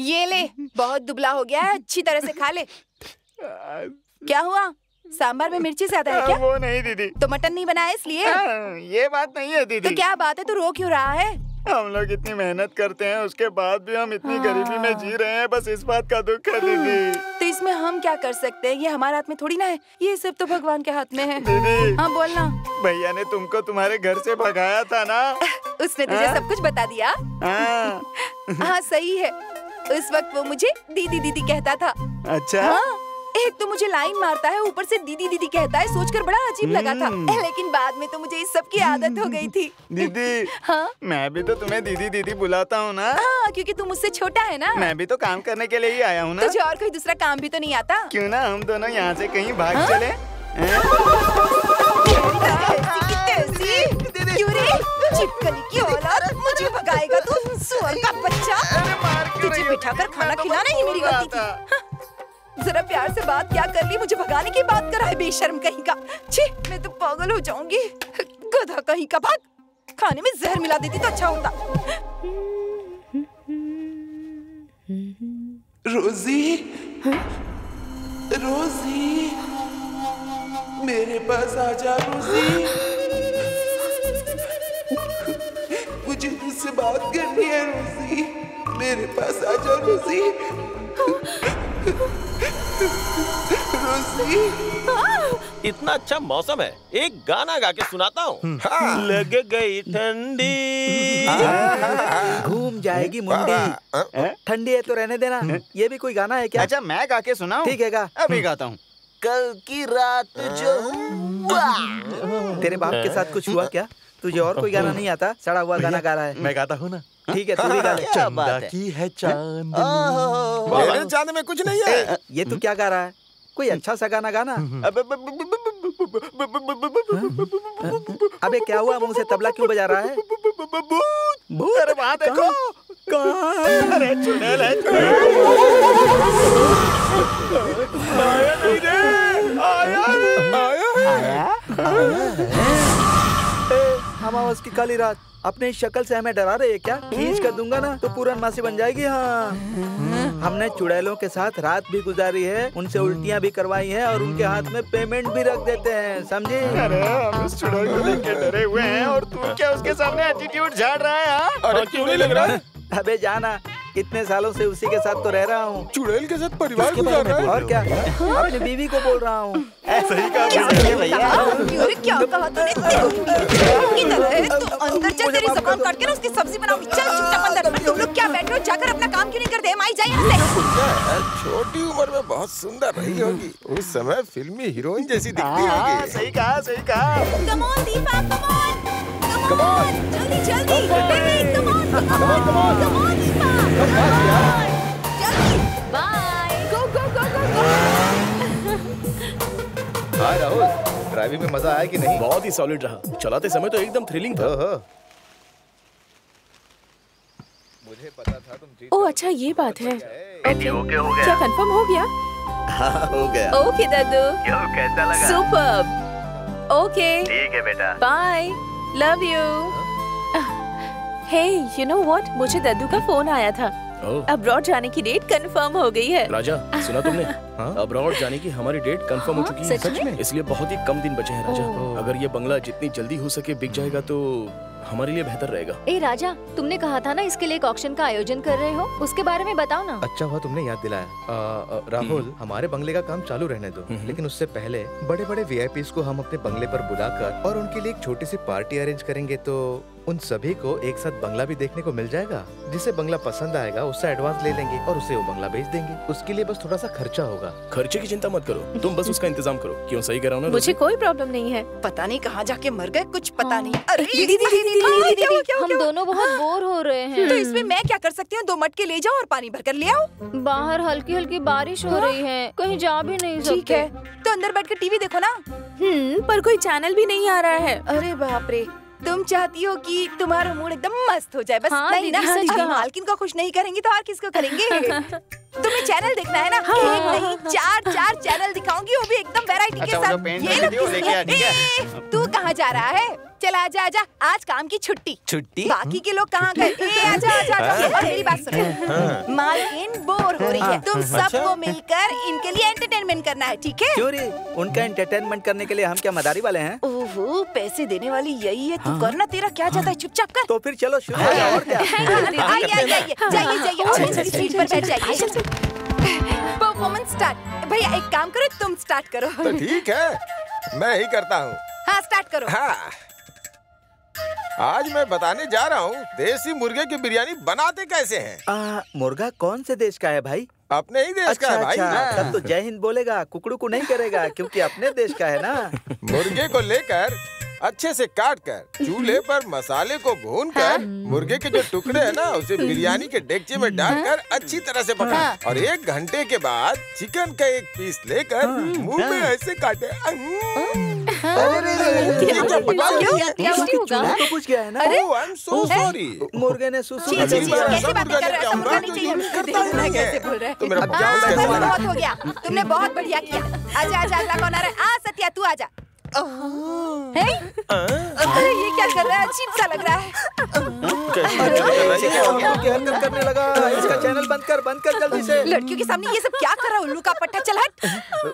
J: ये ले, बहुत दुबला हो गया है, अच्छी तरह से खा ले। क्या हुआ? सांभर में मिर्ची ज्यादा है क्या?
A: वो नहीं दीदी।
J: तो मटन नहीं बनाया इसलिए?
A: ये बात नहीं है दीदी।
J: तो क्या बात है, तो रो क्यों रहा है?
A: हम लोग इतनी मेहनत करते हैं, उसके बाद भी हम इतनी गरीबी में जी रहे हैं, बस इस बात का दुख है दीदी।
J: तो इसमें हम क्या कर सकते हैं? ये हमारे हाथ में थोड़ी ना है, ये सब तो भगवान के हाथ में है।
A: दीदी।
J: हाँ बोलना।
A: भैया ने तुमको तुम्हारे घर से भगाया था ना?
J: उसने तुझे सब कुछ बता दिया? हाँ सही है, उस वक्त वो मुझे दीदी दीदी कहता था।
A: अच्छा।
J: हाँ, एक तो मुझे लाइन मारता है, ऊपर से दीदी दीदी कहता है, सोचकर बड़ा अजीब लगा था। लेकिन बाद में तो मुझे इस सब की आदत हो गई थी।
A: दीदी।
J: हाँ?
A: मैं भी तो तुम्हें दीदी दीदी बुलाता हूँ ना।
J: हाँ, क्योंकि तुम मुझसे छोटा है ना।
A: मैं भी तो काम करने के लिए ही आया हूँ ना।
J: तुझे और कोई दूसरा काम भी तो नहीं आता?
A: क्यों ना हम दोनों यहाँ से कहीं भाग हाँ? चले?
J: क्यों रे? चिपकली की औलाद, मुझे भगाएगा तू, सुअर का बच्चा। तुझे बिठाकर खाना खिलाना ही मेरी गलती थी। जरा प्यार से बात क्या कर ली, मुझे भगाने की बात कर रहा है, बेशर्म कहीं का। छी, मैं तो पागल हो जाऊंगी। गधा कहीं का, भाग। खाने में जहर मिला देती तो अच्छा होता।
L: रोजी, रोजी, मेरे पास आजा रोजी। मुझे तुझसे बात करनी है रोजी, मेरे पास आजा रोजी। रोजी।
C: इतना अच्छा मौसम है, एक गाना गा के सुनाता हूँ। हाँ। लग गई ठंडी,
I: घूम जाएगी मुंडी। ठंडी है तो रहने देना। ये भी कोई गाना है क्या?
A: अच्छा मैं गा के सुनाऊं?
I: ठीक है गा।
A: अभी गाता हूँ।
K: कल की रात जो
I: तेरे बाप के साथ कुछ हुआ क्या? तुझे और कोई गाना नहीं आता? सड़ा हुआ गाना गा रहा है।
C: मैं गाता हूँ ना।
I: ठीक है, तू भी गा ले।
C: चंदा की है चांद,
H: मेरे चांद में कुछ नहीं है।
I: ये तू क्या गा रहा है? कोई अच्छा सा गाना गाना। अबे क्या हुआ, मुंह से तबला क्यों बजा रहा है?
A: भूत। अरे वहाँ देखो। अरे चुड़ैल है। आया नहीं रे, आया आया
I: अमावस की काली रात, अपने इस शक्ल से हमें डरा रहे है क्या? खींच कर दूंगा ना तो पूरन मासी बन जाएगी। हाँ, हमने चुड़ैलों के साथ रात भी गुजारी है, उनसे उल्टियाँ भी करवाई हैं और उनके हाथ में पेमेंट भी रख देते हैं, समझे?
A: अरे हम उस चुड़ैल को देख के डरे हुए हैं और तू क्या उसके सामने एटीट्यूड झाड़ रहा है? हाँ?
H: अरे क्यों नहीं लग रहा है?
I: अबे जाना, इतने सालों से उसी के साथ तो रह रहा हूँ।
H: चुड़ैल के साथ परिवार गुजार रहा है।
I: और क्या, अपनी बीवी को बोल रहा हूँ।
A: ऐसा ही कहा भैया।
J: क्या कहा तूने? किधर है तू? अंदर चल, तेरी ज़बान काट के ना उसकी सब्जी बनाऊंगी। चल चुपचाप अंदर। तुम लोग क्या बैठ रहे हो? जाकर अपना काम क्यों नहीं करते? माई जाए यहाँ से।
H: छोटी उम्र में बहुत सुंदर रही होगी, उस समय फिल्मी हीरोइन जैसी दिखती होगी।
A: सही कहा, सही कहा।
J: Come on Deepa, come on, come on, जल्दी जल्दी, baby, come on, come on, come on, come on Deepa, जल्दी, bye, go go go go go.
D: Hi Rahul, driving में मजा आया कि नहीं?
B: बहुत ही सॉलिड रहा, चलाते समय तो एकदम थ्रिलिंग था।
D: मुझे पता था तुम जीत।
E: ओह अच्छा ये बात है।
K: ओके ओके हो गया।
E: क्या कंफर्म हो गया?
K: हाँ हो गया।
E: ओके दादू।
K: क्यों, कैसा लगा?
E: सुपर्ब। ओके।
K: ठीक है बेटा।
E: Bye. Love you. Hey, you know what? मुझे दादू का फोन आया था। अब्रॉड जाने की डेट कंफर्म हो गई है।
B: राजा, सुना तुमने? अब्रॉड जाने की हमारी डेट कंफर्म हो चुकी है।
E: सच में?
B: इसलिए बहुत ही कम दिन बचे हैं राजा। अगर ये बंगला जितनी जल्दी हो सके बिक जाएगा तो हमारे लिए बेहतर रहेगा।
F: ए राजा, तुमने कहा था ना इसके लिए एक ऑक्शन का आयोजन कर रहे हो, उसके बारे में बताओ ना।
D: अच्छा हुआ तुमने याद दिलाया। आ, आ, राहुल, हमारे बंगले का काम चालू रहने दो, लेकिन उससे पहले बड़े बड़े वीआईपीज को हम अपने बंगले पर बुलाकर और उनके लिए एक छोटी सी पार्टी अरेंज करेंगे, तो उन सभी को एक साथ बंगला भी देखने को मिल जाएगा। जिसे बंगला पसंद आएगा उससे एडवांस ले लेंगे और उसे वो बंगला बेच देंगे। उसके लिए बस थोड़ा सा खर्चा होगा।
B: खर्चे की चिंता मत करो, तुम बस उसका इंतजाम करो। क्यों, सही कह रहा हूँ ना?
E: मुझे कोई प्रॉब्लम नहीं है।
J: पता नहीं कहाँ जाके मर गए, कुछ पता नहीं। अरे
F: दीदी दीदी दीदी दीदी दीदी, हम दोनों बहुत बोर हो रहे हैं।
J: तो इसमें मैं क्या कर सकती हूँ? दो मटके ले जाओ और पानी भरकर ले आओ।
F: बाहर हल्की हल्की बारिश हो रही है, कहीं जा भी नहीं सकते।
J: ठीक है, तो अंदर बैठ कर टीवी देखो ना।
E: हम्म, पर कोई चैनल भी नहीं आ रहा है।
J: अरे बाप रे, तुम चाहती हो कि तुम्हारा मूड एकदम मस्त हो जाए, बस
F: हाँ,
J: नहीं ना?
F: सच
J: अब
F: कहा।
J: मालकिन को खुश नहीं करेंगी तो और किसको करेंगे? तुम्हें चैनल देखना है ना? एक नहीं चार चार चैनल दिखाऊंगी, वो भी एकदम वैरायटी के
A: अच्छा,
J: साथ।
A: वो पेंट
J: ये
A: कर
J: लो
A: दीजिए, वो लेके आ, ठीक है?
J: किसने- तू कहाँ जा रहा है? चल आजा आजा, आज काम की छुट्टी।
I: छुट्टी?
J: बाकी के लोग कहाँ गए? ए आजा आजा आजा, और मेरी बात सुनो। मालकिन बोर हो रही है, तुम सबको मिलकर इनके लिए एंटरटेनमेंट करना है, ठीक है?
I: क्यों रे? उनका एंटरटेनमेंट करने के लिए हम क्या मदारी वाले हैं?
J: ओहो, पैसे देने वाली यही है, तू करना, तेरा क्या जाता है, चुपचाप कर।
I: तो फिर चलो शुरू हो जाओ, और क्या?
J: आइए आइए आइए, जाइए जाइए, अच्छी अच्छी सीट पर बैठ जाइए। Performance start. भैया एक काम करो, तुम स्टार्ट करो।
H: तो ठीक है, मैं ही करता हूँ।
J: हाँ स्टार्ट करो।
H: हाँ, आज मैं बताने जा रहा हूँ देसी मुर्गे की बिरयानी बनाते कैसे हैं।
I: आ, मुर्गा कौन से देश का है भाई?
H: अपने ही देश
I: अच्छा,
H: का है भाई।
I: अच्छा, तब तो जय हिंद बोलेगा, कुकड़ू को नहीं करेगा, क्योंकि अपने देश का है ना।
H: मुर्गे को लेकर अच्छे से काट कर चूल्हे पर मसाले को भून कर मुर्गे के जो टुकड़े हैं ना उसे बिरयानी के डेगचे में डालकर अच्छी तरह से पकाएं और एक घंटे के बाद चिकन का एक पीस लेकर मुंह में ऐसे काटे।
I: तो पूछ गया है ना?
H: Oh I am so sorry.
I: मुर्गे ने सुसु
J: कैसे बात कर रहे हो? ऐसा नहीं चाहिए। कैसे बोल रहे हो? बहुत हो गया, तुमने बहुत बढ़िया किया। आजा आजा, अगला कौन आ रहा है? आ सत्या तू आजा। अरे ये क्या कर रहा है? अजीब सा लग रहा है।
I: हरकत करने लगा। इसका चैनल बंद कर, बंद कर जल्दी से।
J: लड़कियों के सामने ये सब क्या कर रहा है? उल्लू का पट्टा, चल हट।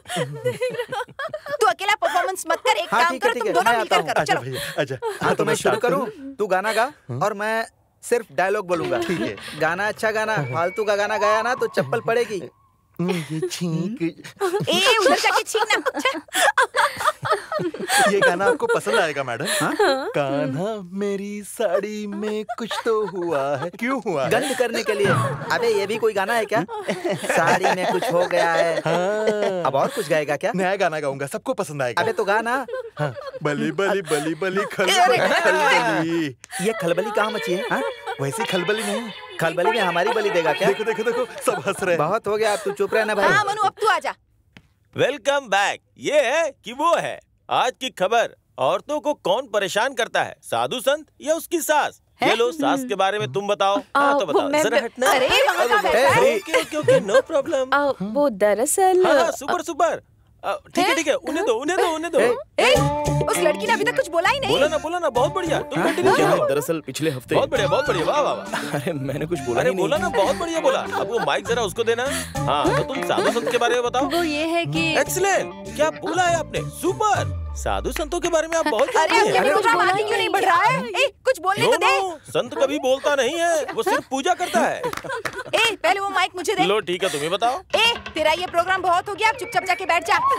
J: तू अकेला परफॉर्मेंस मत कर, एक
I: हाँ,
J: काम करो, तुम दोनों मिलकर करो। चलो।
D: अच्छा,
I: हाँ तो मैं शुरू करूँ? तू गाना गा और मैं सिर्फ डायलॉग बोलूंगा। ठीक है। गाना अच्छा गाना, फालतू का गाना गाया ना तो चप्पल पड़ेगी।
D: ये छींक।
J: ए उधर जाके छींकना।
D: ये गाना आपको पसंद आएगा मैडम। कान्हा मेरी साड़ी में कुछ तो हुआ है। क्यों हुआ है?
I: गंद करने के लिए। अबे ये भी कोई गाना है क्या? साड़ी में कुछ हो गया है।
D: हाँ।
I: अब और कुछ गाएगा क्या?
D: नया गाना गाऊंगा, सबको पसंद आएगा।
I: अबे तो गाना।
D: हाँ। बली बली बली बली खलबली खलबली।
I: ये खलबली कहाँ मची है? हाँ?
D: वैसी खलबली नहीं,
I: खलबली में हमारी बलि देगा क्या?
D: देखो देखो देखो, सब हंस रहे हैं।
I: बहुत हो गया, अब तू चुप रहना भाई।
J: हाँ मनु, अब तू आजा।
C: Welcome back. ये है कि वो है आज की खबर। औरतों को कौन परेशान करता है, साधु संत या उसकी सास? ये लो, सास के बारे में तुम बताओ। हाँ तो बताओ, जरा हटना।
J: अरे वहाँ का बैठा है।
C: Okay okay okay, no problem.
E: वो दरअसल
C: हाँ सुपर सुपर। ठीक है ठीक है, उन्हें दो उन्हें दो उन्हें दो।
J: ए, उस लड़की ने अभी तक कुछ बोला ही नहीं।
C: बोला ना बोला ना, बहुत बढ़िया, तुम कंटिन्यू करो।
B: दरअसल पिछले हफ्ते
C: बहुत बढ़िया बहुत बढ़िया, वाह वाह वाह।
B: अरे मैंने कुछ बोला
C: अरे
B: ही नहीं।
C: बोला ना, बहुत बढ़िया बोला। अब वो माइक जरा उसको देना। हाँ तो तुम साधु संत के बारे में बताओ।
E: वो ये है कि
C: एक्सीलेंट, क्या बोला है आपने? सुपर। साधु संतों के बारे में आप बहुत
J: अरे
C: जानते हैं।
J: कुछ आगे क्यों नहीं बढ़ रहा है? ए, कुछ बोलने
C: नो
J: तो दे।
C: नो, संत कभी बोलता नहीं है, वो सिर्फ पूजा करता है।
J: ए, पहले वो माइक मुझे दे।
C: लो ठीक है, तुम ही बताओ।
J: ए, तेरा ये प्रोग्राम बहुत हो गया, अब चुपचाप जाके बैठ जा।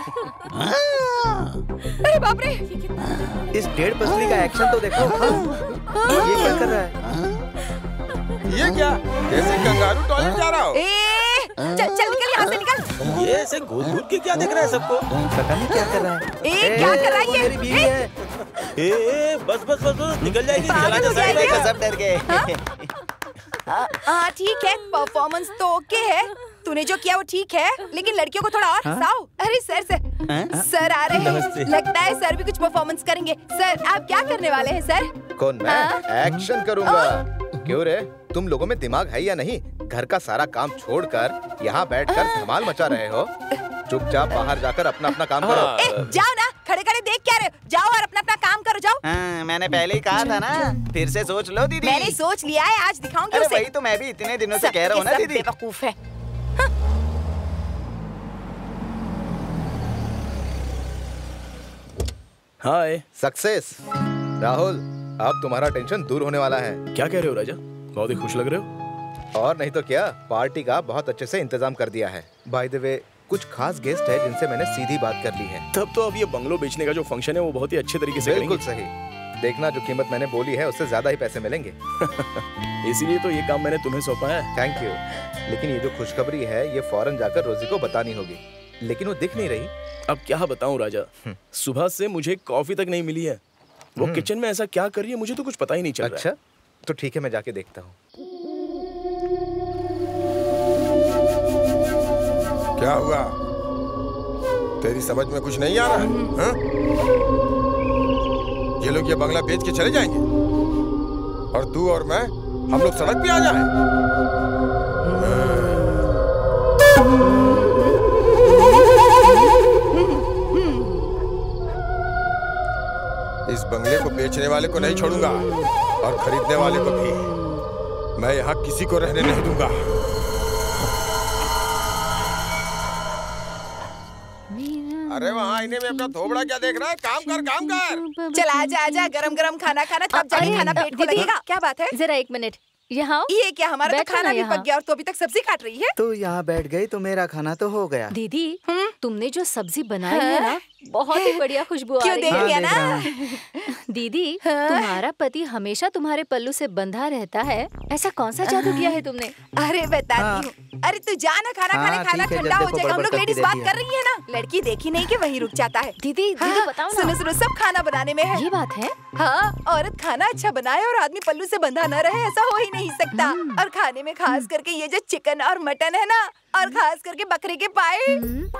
J: अरे बाप रे,
I: इस डेढ़ पसली का एक्शन तो देखो। ये क्या कर रहा है?
H: ये क्या, जैसे कंगारू टॉयलेट जा रहा हो।
J: ए, चल चल निकल यहाँ से, निकल।
C: ये ऐसे घूर घूर के क्या देख रहा है सबको?
I: पता नहीं क्या कर रहा है।
J: ए, क्या कर रहा है ये?
I: मेरी बीवी है।
C: ए, ए, बस बस बस बस, निकल जाएगी। चला जा साइड में, सब डर गए।
J: हाँ ठीक है, परफॉर्मेंस तो ओके है, तूने जो किया वो ठीक है, लेकिन लड़कियों को थोड़ा और हंसाओ। अरे सर सर सर आ रहे हैं, लगता है सर भी कुछ परफॉर्मेंस करेंगे। सर आप क्या करने वाले हैं सर?
D: कौन मैं? एक्शन करूंगा। क्यों रे, तुम लोगों में दिमाग है या नहीं? घर का सारा काम छोड़कर यहाँ बैठकर धमाल मचा रहे हो। चुपचाप बाहर जाकर अपना अपना काम करो।
J: ए, जाओ ना, खड़े खड़े देख क्या रहे हो? जाओ और अपना अपना काम करो, जाओ।
A: हाँ, मैंने पहले ही कहा था ना, फिर से सोच लो दीदी।
J: मैंने सोच लिया है, आज दिखाऊंगी
A: अरे
J: उसे।
A: वही तो मैं भी इतने दिनों से कह रहा हूँ ना दीदी।
J: बेवकूफ है।
B: हाय
D: सक्सेस। राहुल, अब तुम्हारा टेंशन दूर होने वाला है।
B: क्या कह रहे हो राजा? बहुत ही खुश लग रहे हो।
D: और नहीं तो क्या, पार्टी का बहुत अच्छे से इंतजाम कर दिया है। बाय द वे, कुछ खास गेस्ट है जिनसे मैंने सीधी बात कर ली है।
B: तब तो अब ये बंगलो बेचने का जो फंक्शन है वो बहुत ही अच्छे तरीके से
D: बिल्कुल सही। देखना, जो कीमत मैंने बोली है उससे ज्यादा ही पैसे मिलेंगे।
B: इसीलिए तो ये काम मैंने तुम्हें सौंपा है।
D: Thank you. लेकिन ये जो खुशखबरी है ये फौरन जाकर रोजी को बतानी होगी, लेकिन वो दिख नहीं रही।
B: अब क्या बताऊं राजा, सुबह से मुझे कॉफी तक नहीं मिली है। वो किचन में ऐसा क्या कर रही है मुझे तो कुछ पता ही नहीं चल रहा।
D: अच्छा तो ठीक है, मैं जाके देखता हूँ।
H: क्या हुआ, तेरी समझ में कुछ नहीं आ रहा है? हाँ? ये लोग ये बंगला बेच के चले जाएंगे और तू और मैं, हम लोग सड़क पे आ जाएं। इस बंगले को बेचने वाले को नहीं छोड़ूंगा और खरीदने वाले को भी। मैं यहाँ किसी को रहने नहीं दूंगा। अरे वहाँ आईने में अपना थोबड़ा क्या देख रहा है? काम कर, काम कर।
J: चल आजा आजा, गरम गरम खाना खाना, तब जाके खाना पेट को लगेगा। क्या बात है?
F: जरा एक मिनट, यहाँ
J: ये क्या, हमारा तो खाना भी पक गया और तू अभी तक सब्जी काट रही है।
I: तू यहाँ बैठ गई तो मेरा खाना तो हो गया।
F: दीदी, तुमने जो सब्जी बनाई है ना, बहुत ही बढ़िया खुशबू आ
J: क्यों
F: रही
J: देख
F: है।
J: लिया ना?
F: दीदी, तुम्हारा पति हमेशा तुम्हारे पल्लू से बंधा रहता है, ऐसा कौन सा जादू किया है तुमने?
J: अरे बताती हूँ। अरे तू जा ना, खाना खाने, खाना ठंडा हो जाएगा। हम लोग लेडीज बात कर रही है ना, लड़की देखी नहीं कि वहीं रुक जाता है।
F: दीदी, दीदी बताओ ना।
J: सुनो सुनो, सब खाना बनाने में है।
F: ये बात है?
J: हाँ, औरत खाना अच्छा बनाए और आदमी पल्लू से बंधा न रहे, ऐसा हो ही नहीं सकता। और खाने में खास करके ये जो चिकन और मटन है ना, और खास करके बकरे के पाए,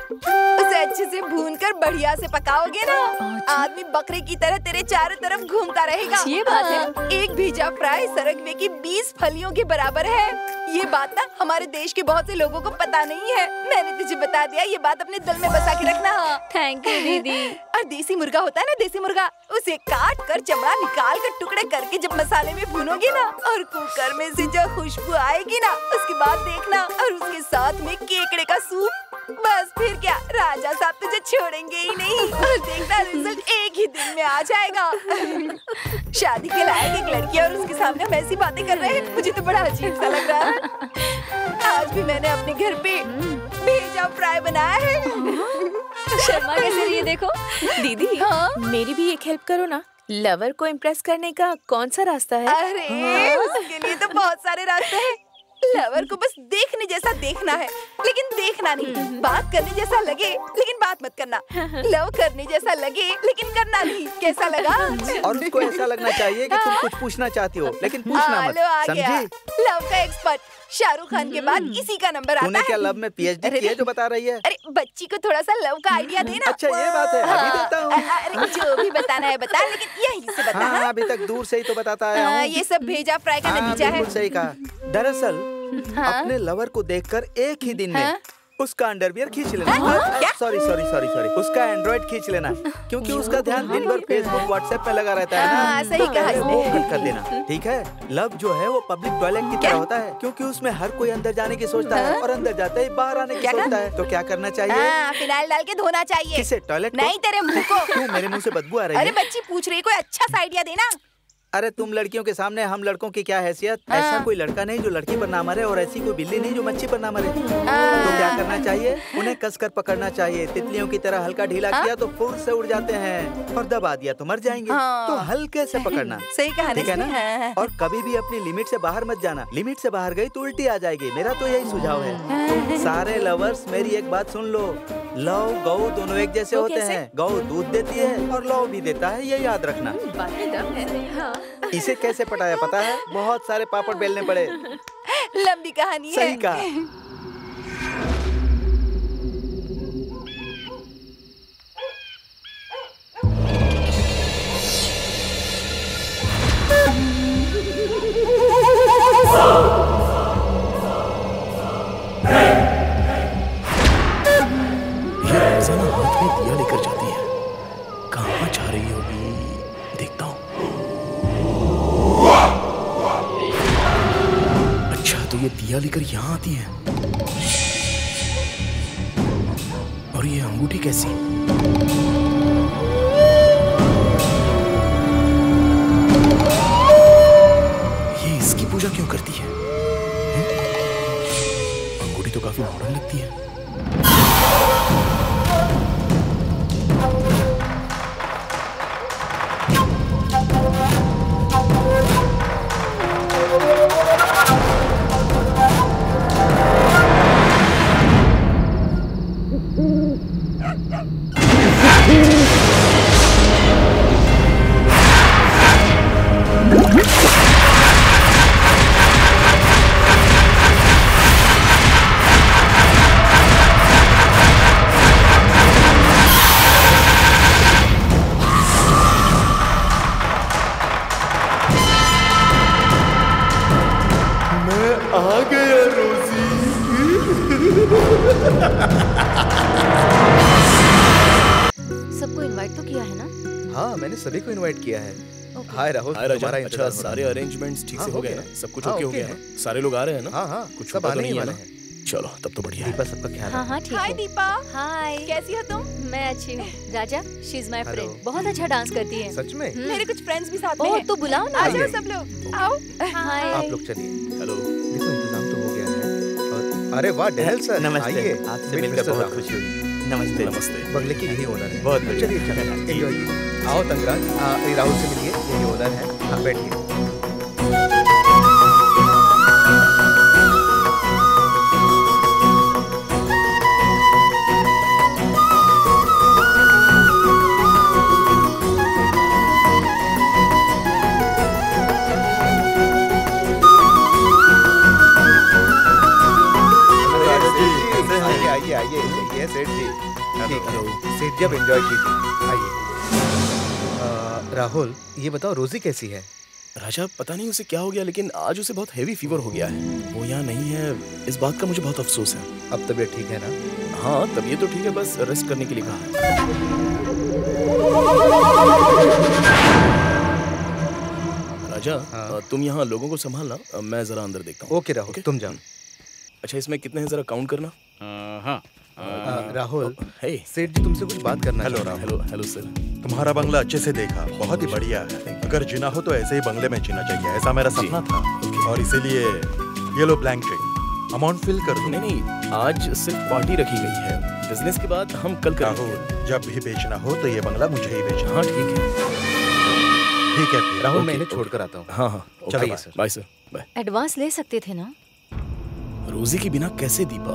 J: उसे अच्छे से भूनकर बढ़िया से पकाओगे ना, आदमी बकरे की तरह तेरे चारों तरफ घूमता रहेगा।
F: ये बात है।
J: एक भीजा फ्राई सरगवे की बीस फलियों के बराबर है। ये बात ना हमारे देश के बहुत से लोगों को पता नहीं है। मैंने तुझे बता दिया, ये बात अपने दिल में बसा के रखना।
F: थैंक यू दीदी।
J: और देसी मुर्गा होता है ना, देसी मुर्गा, उसे काट कर चमड़ा निकाल कर टुकड़े करके जब मसाले में भूनोगी ना, और कुकर में से जो खुशबू आएगी ना, उसके बाद देखना, और उसके साथ में केकड़े का सूप, बस फिर क्या, राजा साहब तुझे छोड़ेंगे ही नहीं। और देखना, रिजल्ट एक ही दिन में आ जाएगा। शादी के लायक एक लड़की और उसके सामने हम ऐसी बातें कर रहे हैं, मुझे तो बड़ा अजीब सा लग रहा है। आज भी मैंने अपने घर पे भेजा फ्राई बनाया है।
F: शर्मा कैसे रही है देखो।
E: दीदी, हाँ? मेरी भी एक हेल्प करो ना। लवर को इम्प्रेस करने का कौन सा रास्ता है?
J: अरे उसके लिए तो बहुत सारे रास्ते हैं। लवर को बस देखने जैसा देखना है, लेकिन देखना नहीं। बात करने जैसा लगे, लेकिन बात मत करना। लव करने जैसा लगे, लेकिन करना नहीं। कैसा लगा?
I: और उसको ऐसा लगना चाहिए कि तुम कुछ पूछना चाहती हो, लेकिन पूछना मत, समझी?
J: लव का एक्सपर्ट शाहरुख खान के बाद इसी का नंबर आता है।
I: तूने क्या लव में पीएचडी किया जो बता रही है?
J: अरे बच्ची को थोड़ा सा लव का आइडिया देना।
I: अच्छा ये बात है, अभी देता हूँ।
J: अरे जो भी बताना है बता, लेकिन यहीं से बता।
I: हाँ, अभी तक दूर से ही तो बताता आया हूँ।
J: ये सब भेजा फ्राई का नतीजा है।
I: बिल्कुल सही कहा। दरअसल अपने लवर को देखकर एक ही दिन में उसका अंडरवियर खींच लेना। सॉरी सॉरी सॉरी सॉरी उसका एंड्रॉइड खींच लेना, क्योंकि उसका ध्यान दिन भर फेसबुक व्हाट्सएप पे लगा रहता है ना।
J: सही कहा इसने।
I: वो कट कर देना, ठीक है? लव जो है वो पब्लिक टॉयलेट की तरह होता है, क्योंकि उसमें हर कोई अंदर जाने की सोचता है और अंदर जाते ही बाहर आने की सोचता है। तो क्या करना चाहिए?
J: फिनाइल डाल के धोना चाहिए।
I: किसे? टॉयलेट?
J: नहीं, तेरे मुंह को।
I: क्यों मेरे मुंह से बदबू आ रही है?
J: अरे बच्ची पूछ रही है, कोई अच्छा सा आइडिया देना।
I: अरे तुम लड़कियों के सामने हम लड़कों की क्या हैसियत? ऐसा कोई लड़का नहीं जो लड़की पर ना मरे, और ऐसी कोई बिल्ली नहीं जो मच्छी पर ना मरे। तो क्या करना चाहिए? उन्हें कसकर पकड़ना चाहिए। तितलियों की तरह हल्का ढीला किया तो फुर से उड़ जाते हैं, और दबा दिया तो मर जाएंगे। तो हल्के से पकड़ना।
J: सही कहा,
I: ठीक है ना? और कभी भी अपनी लिमिट से बाहर मत जाना। लिमिट से बाहर गई तो उल्टी आ जाएगी। मेरा तो यही सुझाव है। सारे लवर्स मेरी एक बात सुन लो, लव गौ दोनों एक जैसे होते हैं। गौ दूध देती है और लव भी देता है, ये याद रखना। इसे कैसे पटाया पता है? बहुत सारे पापड़ बेलने पड़े।
J: लंबी कहानी है।
I: सही कहा।
B: ये रोजाना हाथ में दिया लेकर जाती है, कहाँ जा रही होगी? देखता हूँ। अच्छा, तो ये दिया लेकर यहाँ आती है। और ये अंगूठी कैसी? ये इसकी पूजा क्यों करती है? अंगूठी तो काफी मॉडर्न लगती है।
L: आ गया रोजी।
F: सबको इनवाइट तो किया है ना?
D: हाँ, मैंने सभी को इनवाइट किया है। हाय राहुल,
B: हाय राजा।
D: तुम्हारा
B: अच्छा,
D: इंतजार हो रहा
B: सारे
D: है।
B: अरेंजमेंट्स ठीक
D: हाँ,
B: से
D: हो
B: हो गए
D: गया
B: ना?
D: है।
B: सब कुछ
D: हाँ,
B: ओके हो
D: ओके
B: गया
D: है।
B: है? सारे लोग आ रहे हैं ना?
D: हाँ हाँ,
B: कुछ
D: सब
B: छूटा तो
D: आने ही
B: नहीं है
D: वाले
B: ना?
D: हैं।
B: चलो, तब तो बढ़िया है।
D: दीपा सबका ख्याल
F: हाँ
D: रखना।
F: हाँ ठीक
J: हाय
F: है।
J: दीपा,
F: हाय,
J: कैसी हो तुम?
F: मैं अच्छी हूँ। Raja, she is my
D: hello.
F: Friend, बहुत अच्छा डांस करती है।
D: सच में?
J: मेरे कुछ फ्रेंड्स भी साथ में
F: ओह,
J: हैं।
F: तो बुलाओ ना।
J: आ
D: आइए,
J: जाओ
D: आइए।
J: सब लोग, आओ।
F: हाय।
D: आप लोग चलिए।
B: हेलो।
D: देखो इंतजाम तो हो गया है। और अरे वाह डेनियल सर,
I: नमस्ते।
D: आइए।
I: आपसे
D: Meet
I: मिलकर
D: मिस्टर
I: बहुत
D: राहुल।
I: खुशी हुई। नमस्ते।
B: नमस्ते।
D: बंगले के यही ओनर है।
I: बहुत बढ़िया।
D: चलिए चलिए, एंजॉय कीजिए। आओ तंगराज, आ, ये राहुल से मिलिए, यही ओनर है। हाँ, बैठिए। आइए आइए आइए, ये सेठ जी। ठीक है, सेठ जी अब एंजॉय कीजिए, आइए। आ, राहुल, ये बताओ रोजी कैसी है?
B: राजा, पता नहीं उसे क्या हो गया, लेकिन आज उसे बहुत हैवी फीवर हो गया है। वो यहाँ नहीं है, इस बात का मुझे बहुत अफसोस है।
D: अब तबीयत ठीक है ना?
B: हाँ, तबीयत तो ठीक है, बस रेस्ट करने के लिए कहा है। राजा,
D: हाँ।
B: तुम यहाँ लोगों को संभालना, मैं जरा अंदर देखता हूँ।
D: ओके राहुल, तुम जाओ।
B: अच्छा, इसमें कितने हैं जरा काउंट करना।
A: हाँ।
D: आ, राहुल,
C: हे
D: सेठ जी तुमसे कुछ बात करना
C: हेलो
D: चाहते हैं।
C: राहुल।
B: Hello sir.
C: तुम्हारा बंगला अच्छे से देखा, बहुत ही बढ़िया है। अगर जीना हो तो ऐसे ही बंगले में जीना चाहिए, ऐसा मेरा सपना था। और इसीलिए ये लो ब्लैंक चेक, अमाउंट फिल कर दो।
B: नहीं नहीं, आज सिर्फ पार्टी रखी गई है, बिजनेस के बाद हम कल करेंगे।
C: राहुल, जब भी बेचना हो तो ये बंगला मुझे ही बेचना।
B: हाँ ठीक है।
C: ठीक है फिर।
D: राहुल,
B: ओके,
D: मैं इन्हें
B: ओके।
D: छोड़कर आता हूँ।
B: हाँ हाँ,
C: चलो,
B: okay,
C: bye
D: sir.
B: Bye sir, bye.
F: Advance ले सकते थे ना?
B: रोजी के बिना कैसे दीपा?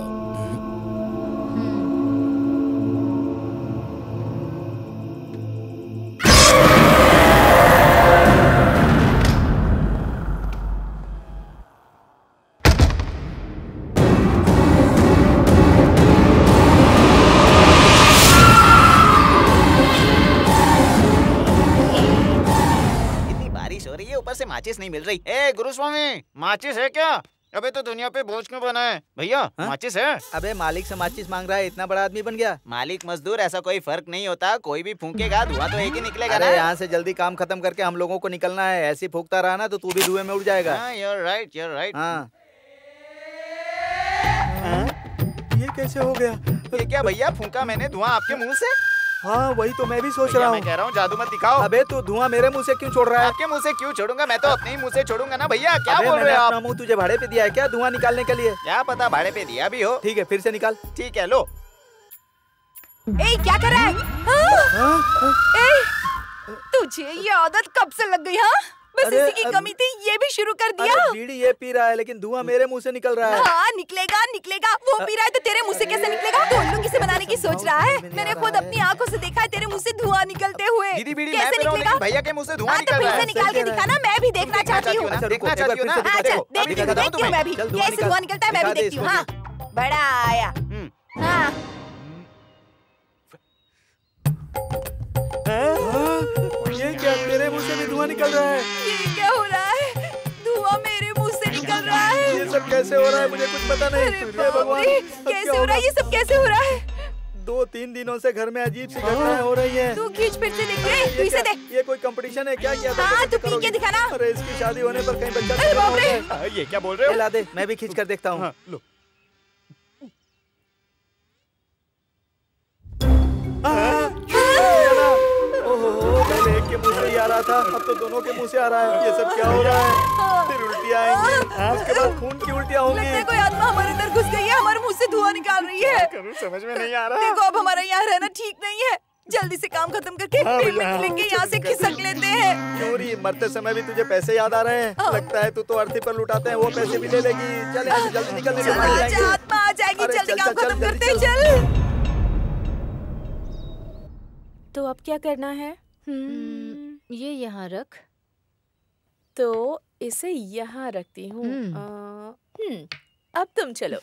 A: इतनी बारिश हो रही है, ऊपर से माचिस नहीं मिल रही। ए गुरुस्वामी, माचिस है क्या? अबे तो दुनिया पे बोझ क्यों बना है? भैया
I: हाँ?
A: माचिस है?
I: अबे मालिक से माचिस मांग रहा है, इतना बड़ा आदमी बन गया।
A: मालिक मजदूर ऐसा कोई फर्क नहीं होता, कोई भी फूंकेगा धुआं तो एक ही निकलेगा ना।
I: अरे यहाँ से जल्दी काम खत्म करके हम लोगों को निकलना है। ऐसे ही फूकता रहा ना तो तू भी धुएं में उड़ जाएगा।
A: हाँ, you're right, you're right।
I: हाँ। ये कैसे हो गया?
A: ये क्या भैया, फूंका मैंने धुआं आपके मुंह से?
I: हाँ वही तो मैं भी सोच
A: भैया,
I: रहा
A: मैं
I: हूँ।
A: कह रहा हूँ जादू मत दिखाओ।
I: अबे तू धुआं मेरे मुंह से क्यों छोड़ रहा है?
A: आपके मुंह से क्यों छोड़ूंगा? मैं तो अपने ही मुंह से छोड़ूंगा ना भैया। क्या
I: अबे
A: बोल
I: मैंने
A: रहे हो
I: अपना
A: आप?
I: मुंह तुझे भाड़े पे दिया है क्या धुआं निकालने के लिए?
A: क्या पता भाड़े पे दिया भी हो।
I: ठीक है फिर से निकाल।
A: ठीक है, लो।
J: ए, क्या कर रहा है? हाँ? ए, तुझे ये आदत कब से लग गई? हाँ, बस
I: अरे,
J: इसी की
I: अब-
J: कमी थी, ये भी शुरू कर दिया।
I: अरे बीड़ी ये पी रहा है लेकिन धुआं मेरे मुंह से निकल रहा है।
J: हाँ, निकलेगा निकलेगा। वो पी रहा है तो तेरे मुंह से कैसे निकलेगा? गोलू किसे बनाने की सोच रहा है? मैंने खुद अपनी आंखों से देखा है तेरे मुंह से धुआं निकलते हुए।
A: दीदी बीड़ी मैं
J: कैसे
A: पी रहा हूँ,
J: निकलेगा?
A: लेकिन भैया के मुंह से धुआं
J: हाँ, तो
A: निकल
J: फिर
A: रहा
J: से
A: है।
J: निकाल के दिखाना, मैं भी देखना चाहती हूँ।
A: ना, देखना
I: रुको,
A: चाहती हूँ
I: एक
A: ना।
I: बार फिर से
J: हाँ,
I: दिखा
J: चल,
I: दो।
J: देखती हूँ,
I: दिखा
J: देखती
I: दो
J: हूँ मैं भी।
I: चल, धुआं
J: कैसे
I: निकाल।
J: धुआं निकलता है मैं भी
I: दिखा दे
J: देखती हूँ। हाँ,
I: इसको
J: बड़ा आया। हाँ।
I: ये क्या तेरे मुंह से भी धुआं निकल रहा है?
J: ये क्या हो रहा है? धुआं मेरे मुंह से निकल रहा है।
I: ये सब कैसे हो रहा है मुझे कुछ पता नहीं।
J: अरे
I: हे
J: बाप
I: भगवान,
J: रे,
I: अब क्या
J: कैसे हो रहा
I: होगा?
J: है? ये सब कैसे हो रहा है?
I: दो तीन दिनों से घर में अजीब सी घटनाएं हो रही हैं।
J: तू खींच फिर से देख ले, तू
I: ये
J: इसे
I: क्या-
J: देख।
I: ये कोई कंपटीशन है क्या? क्या
J: हाँ, तू पी के दिखाना।
I: अरे इसकी शादी होने पर कहीं बच्चा
J: अरे बाप रे।
I: हो जाए।
A: ये क्या बोल रहे
I: ये
A: हो?
I: ला दे, मैं भी खींच कर देखता हूँ।
A: हाँ, लो।
I: ओहो, पहले एक के मुंह से ही आ रहा था, अब तो दोनों के मुंह से आ रहा है। ये सब क्या हो रहा है? फिर उल्टियाँ आएंगी, उसके बाद खून की उल्टियाँ
J: लगता है
I: होंगी।
J: कोई आत्मा हमारे अंदर घुस गई है, हमारे मुंह से धुआं निकाल रही है।
A: करूँ समझ में नहीं आ रहा।
J: देखो अब हमारा यहाँ रहना ठीक नहीं है। जल्दी से काम खत्म करके
I: हाँ
J: फिर
I: भैया,
J: निकलेंगे
I: हाँ,
J: यहाँ से,
I: जल्दी
J: खिसक लेते हैं।
I: क्यों रही मरते समय भी तुझे पैसे याद आ रहे हैं? लगता है तू तो अर्थी पर लुटाते हैं वो पैसे भी ले लेगी। चल यहाँ से जल्दी निकलने के
J: चल
I: मर
J: आजा,
I: जाएंगे।
J: आत्मा आ जाएगी।
I: अरे
J: जल्दी
I: चल,
J: काम
I: चल,
J: खत्म
I: चल,
J: करते
I: जल्दी
J: चल। तो अब क्या करना है?
F: हम्म, ये यहाँ रख।
E: तो इसे यहाँ रखती हूँ।
F: हम्म।
E: अ, हम्म, अब तुम चलो।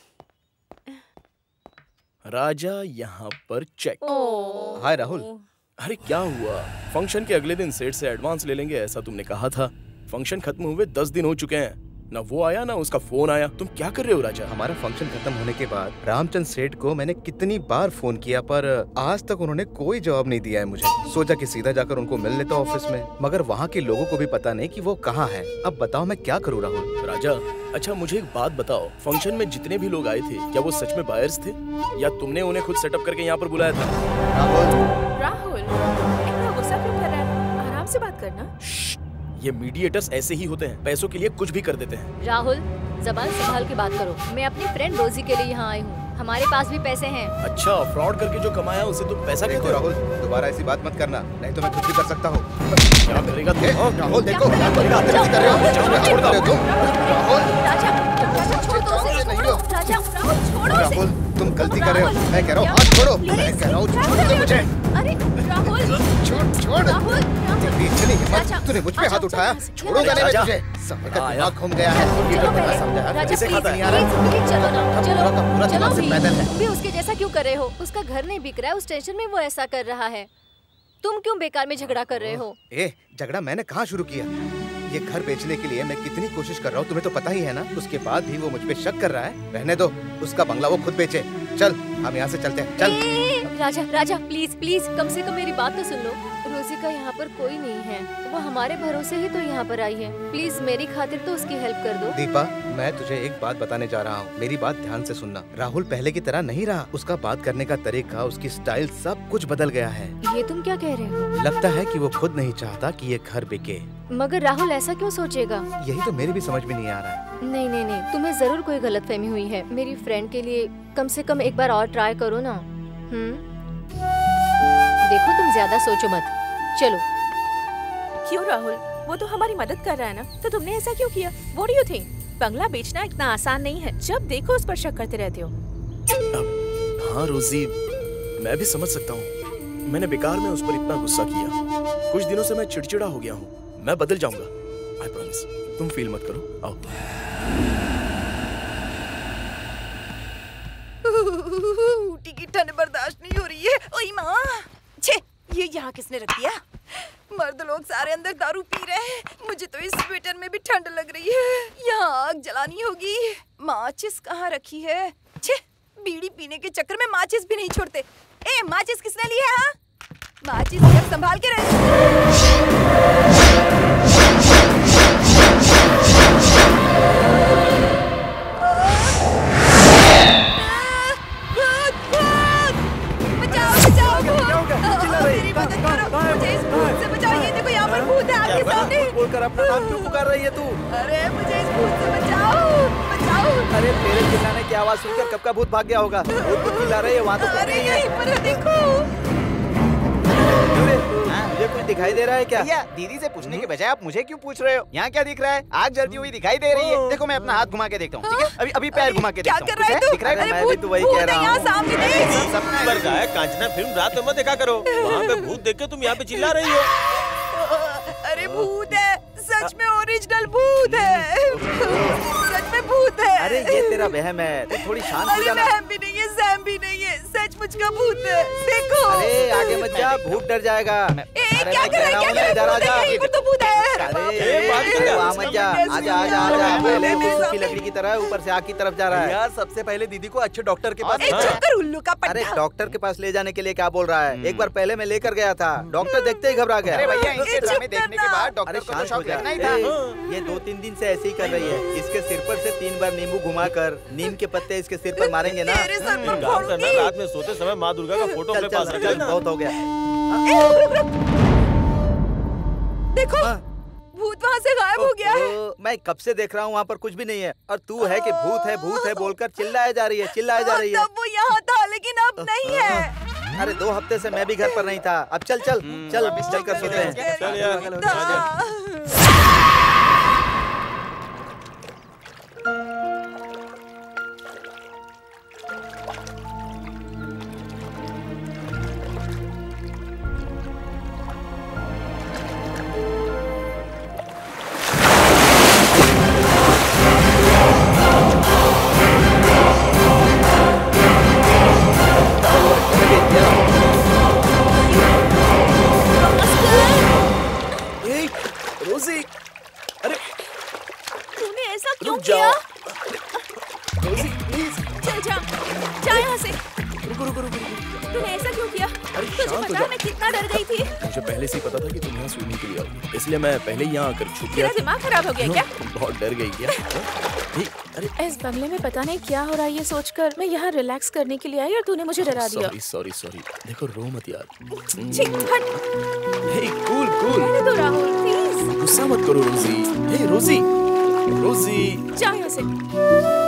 B: राजा यहाँ पर चेक।
E: ओह।
D: हाय राहुल।
B: अरे क्या हुआ? फंक्शन के अगले दिन सेठ से एडवांस ले लेंगे ऐसा तुमने कहा था। फंक्शन खत्म हुए दस दिन हो चुके हैं। ना वो आया ना उसका फोन आया। तुम क्या कर रहे हो राजा?
D: हमारा फंक्शन खत्म होने के बाद रामचंद्र सेठ को मैंने कितनी बार फोन किया पर आज तक उन्होंने कोई जवाब नहीं दिया है मुझे। सोचा कि सीधा जाकर उनको मिल लेता ऑफिस में, मगर वहाँ के लोगों को भी पता नहीं कि वो कहाँ है। अब बताओ मैं क्या करूँ राहुल?
B: राजा अच्छा मुझे एक बात बताओ, फंक्शन में जितने भी लोग आए थे क्या वो सच में बायर्स थे या तुमने उन्हें खुद सेटअप करके यहाँ पर बुलाया था?
E: राहुल राहुल इतना गुस्सा क्यों कर रहा है? आराम से बात करना।
B: ये मीडिएटर्स ऐसे ही होते हैं, पैसों के लिए कुछ भी कर देते हैं।
F: राहुल जबान संभाल के बात करो। मैं अपनी फ्रेंड रोजी के लिए यहाँ आई हूँ, हमारे पास भी पैसे हैं।
B: अच्छा फ्रॉड करके जो कमाया उसे तुम पैसा कहते हो?
D: राहुल दोबारा ऐसी बात मत करना, नहीं तो मैं कुछ भी कर सकता हूँ।
B: क्या करेगा तू?
D: राहुल देखो क्या कर रहे हो? राहुल तुम गलती कर रहे हो, मैं कह रहा हूँ हाथ छोड़ो, मैं कह रहा हूँ छोड़ दो मुझे।
E: अरे राहुल
D: छोड़ छोड़
E: राहुल
D: इतनी हिम्मत, तूने मुझ पे हाथ उठाया, छोड़ूंगा नहीं मैं तुझे। समय का दिमाग घूम गया है, समझा?
F: किसे खाता है? चलो ना, चलो
D: पूरा दिमाग से पैदल है।
F: भी उसके जैसा क्यों कर रहे हो? उसका घर नहीं बिक रहा है, उस टेंशन में वो ऐसा कर रहा है। तुम क्यों बेकार में झगड़ा कर रहे हो?
D: ए, झगड़ा मैंने कहाँ शुरू किया? ये घर बेचने के लिए मैं कितनी कोशिश कर रहा हूँ तुम्हें तो पता ही है ना। उसके बाद भी वो मुझ पे शक कर रहा है। रहने दो, उसका बंगला वो खुद बेचे। चल हम यहाँ से चलते हैं, चल।
F: ए, राजा राजा प्लीज प्लीज कम से कम मेरी बात तो सुन लो। रोजी का यहाँ पर कोई नहीं है, वो हमारे भरोसे ही तो यहाँ पर आई है। प्लीज मेरी खातिर तो उसकी हेल्प कर दो।
D: दीपा मैं तुझे एक बात बताने जा रहा हूँ, मेरी बात ध्यान से सुनना। राहुल पहले की तरह नहीं रहा, उसका बात करने का तरीका, उसकी स्टाइल सब कुछ बदल गया है।
F: ये तुम क्या कह रहे हो?
D: लगता है कि वो खुद नहीं चाहता कि ये घर बिके।
F: मगर राहुल ऐसा क्यों सोचेगा?
D: यही तो मेरी भी समझ में नहीं आ रहा है।
F: नहीं नहीं नहीं, तुम्हें जरूर कोई गलतफहमी हुई है। मेरी फ्रेंड के लिए कम से कम एक बार और ट्राई करो ना। हम्म देखो तुम ज्यादा सोचो मत, चलो।
E: क्यों राहुल, वो तो हमारी मदद कर रहा है ना, तो तुमने ऐसा क्यों किया? What do you think? बंगला बेचना इतना आसान नहीं है, जब देखो उस पर शक करते रहते हो।
B: हाँ रोजी मैं भी समझ सकता हूँ, मैंने बेकार में उस पर इतना गुस्सा किया। कुछ दिनों से मैं चिड़चिड़ा हो गया हूँ, मैं बदल जाऊंगा, आई प्रॉमिस। तुम फील मत करो, आओ।
J: ऊटी की ठंड बर्दाश्त नहीं हो रही है। ओई माँ, छे ये यहाँ किसने रख दिया? मर्द लोग सारे अंदर दारू पी रहे हैं, मुझे तो इस स्वेटर में भी ठंड लग रही है। यहाँ आग जलानी होगी। माचिस कहाँ रखी है? छे बीड़ी पीने के चक्कर में माचिस भी नहीं छोड़ते। ए माचिस किसने ली है? हाँ माचिस जब संभाल के रहे।
I: बोलकर अपना नाम क्यों पुकार रही है तू?
J: अरे मुझे इस भूत से बचाओ, बचाओ।
I: अरे तेरे चिल्लाने की आवाज सुनकर कब का भूत भाग गया होगा। भूत तो चिल्ला रही है, वहाँ तो कुछ नहीं है।
J: यहीं पर है, देखो।
I: मुझे कुछ दिखाई दे रहा है क्या?
A: भैया दीदी से पूछने के बजाय आप मुझे क्यों पूछ रहे हो? यहाँ क्या दिख रहा है? आग जलती हुई दिखाई दे रही है। देखो मैं अपना हाथ घुमा के देखता हूँ, ठीक है? अभी अभी पैर घुमा के देखता हूँ।
J: क्या कर रहा है तू?
A: दिख रहा है?
I: मैं भी तो वही कह रहा हूँ।
J: सामने देख।
C: सब नंबर का है, कांचना फिल्म रात में मत देखा करो। वहाँ पे भूत देख के तुम यहाँ पे चिल्ला रही हो।
J: अरे भूत है, सच में ओरिजिनल भूत है। सच में भूत है।
I: अरे ये तेरा वहम है, तू थोड़ी शांत हो जाना।
J: वहम भी नहीं है, सहम भी नहीं है, सचमुच का भूत है। देखो।
I: अरे आगे मत जा, भूत डर जाएगा।
J: ए, क्या कर रहा है? क्या कर रहा है? ये तो भूत है।
I: अरे वहाँ मत जा, आजा आजा आजा। पहले वो सूखी लकड़ी की तरह ऊपर से आग की तरफ जा रहा है।
M: यार सबसे पहले दीदी को अच्छे डॉक्टर के पास।
J: उल्लू का पट्टा।
I: अरे डॉक्टर के पास ले जाने के लिए क्या बोल रहा है? एक बार पहले मैं लेकर गया था, डॉक्टर देखते ही घबरा गया।
A: अरे भैया इनके ड्रामे देखने के बाद डॉक्टर को तो शौक लगना ही था।
I: ये दो तीन दिन से ऐसे ही कर रही है। इसके सिर पर से तीन बार नींबू घुमाकर नीम के पत्ते इसके सिर पर मारेंगे ना।
C: काम करना, रात में सोते समय माँ दुर्गा का फोटो अपने पास रखना।
I: बहुत हो गया।
J: देखो भूत वहाँ से गायब हो गया है।
I: मैं कब से देख रहा हूँ वहाँ पर कुछ भी नहीं है, और तू है कि भूत है भूत है बोलकर चिल्लाए जा रही है, चिल्लाए जा रही है।
J: तब वो यहाँ था लेकिन अब नहीं है।
I: अरे दो हफ्ते से मैं भी घर पर नहीं था। अब चल चल चल चल कर सोते हैं।
C: चल यार।
E: ऐसा क्यों
B: रुक जाओ।
E: किया?
B: रोजी प्लीज
E: चल जा, जा यहाँ से।
B: रुको रुको रुको रुको।
E: तूने ऐसा क्यों किया?
B: अरे
E: तुझे
B: शांत हो
E: पता
B: जा।
E: मैं कितना डर गई थी?
B: मुझे पहले से ही पता था कि तुम यहाँ सोने के लिए आओगी, इसलिए मैं पहले ही यहाँ आकर छुप
E: तेरा
B: गया।
E: दिमाग खराब हो गया क्या?
B: बहुत डर गई क्या? नहीं, अरे
E: इस बंगले में पता नहीं क्या हो रहा है ये सोचकर मैं यहाँ रिलैक्स करने के लिए आई और तूने मुझे डरा दिया।
B: Sorry sorry sorry. देखो रो मत यार।
E: छी, हट।
B: Hey cool cool.
E: रहने दो राहुल प्लीज।
B: गुस्सा मत करो रोजी। हे रोजी रोजी।
E: जा यहाँ से।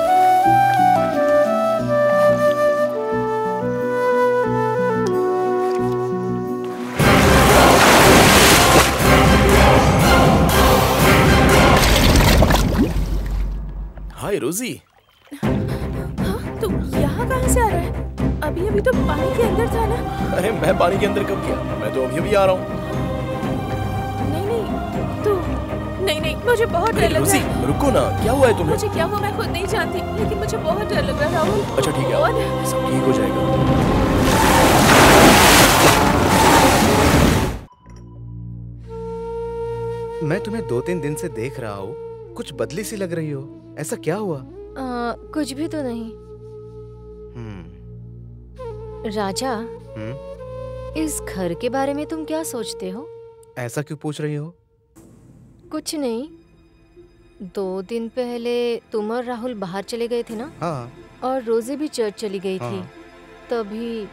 B: हाय रोजी।
E: हाँ, तू यहाँ कहाँ से आ रहा है? अभी अभी तो पानी के अंदर था ना?
B: अरे मैं पानी के अंदर कब गया? मैं तो अभी अभी आ रहा हूँ।
E: नहीं नहीं तू नहीं नहीं मुझे बहुत डर लग रहा है।
B: रोजी रुको ना, क्या हुआ है तुम्हें?
E: मुझे क्या हुआ मैं खुद नहीं जानती, लेकिन मुझे बहुत डर लग रहा है राहुल।
B: अच्छा ठीक है,
E: और
B: सब ठीक हो जाएगा।
D: मैं तुम्हें दो तीन दिन से देख रहा हूँ, कुछ बदली सी लग रही हो, ऐसा क्या हुआ?
F: आ, कुछ भी तो नहीं।
D: हम्म
F: राजा,
D: हम्म
F: इस घर के बारे में तुम क्या सोचते हो?
D: ऐसा क्यों पूछ रही हो?
F: कुछ नहीं। दो दिन पहले तुम और राहुल बाहर चले गए थे ना?
D: हाँ।
F: और रोजी भी चर्च चली गई
D: हाँ।
F: थी, तभी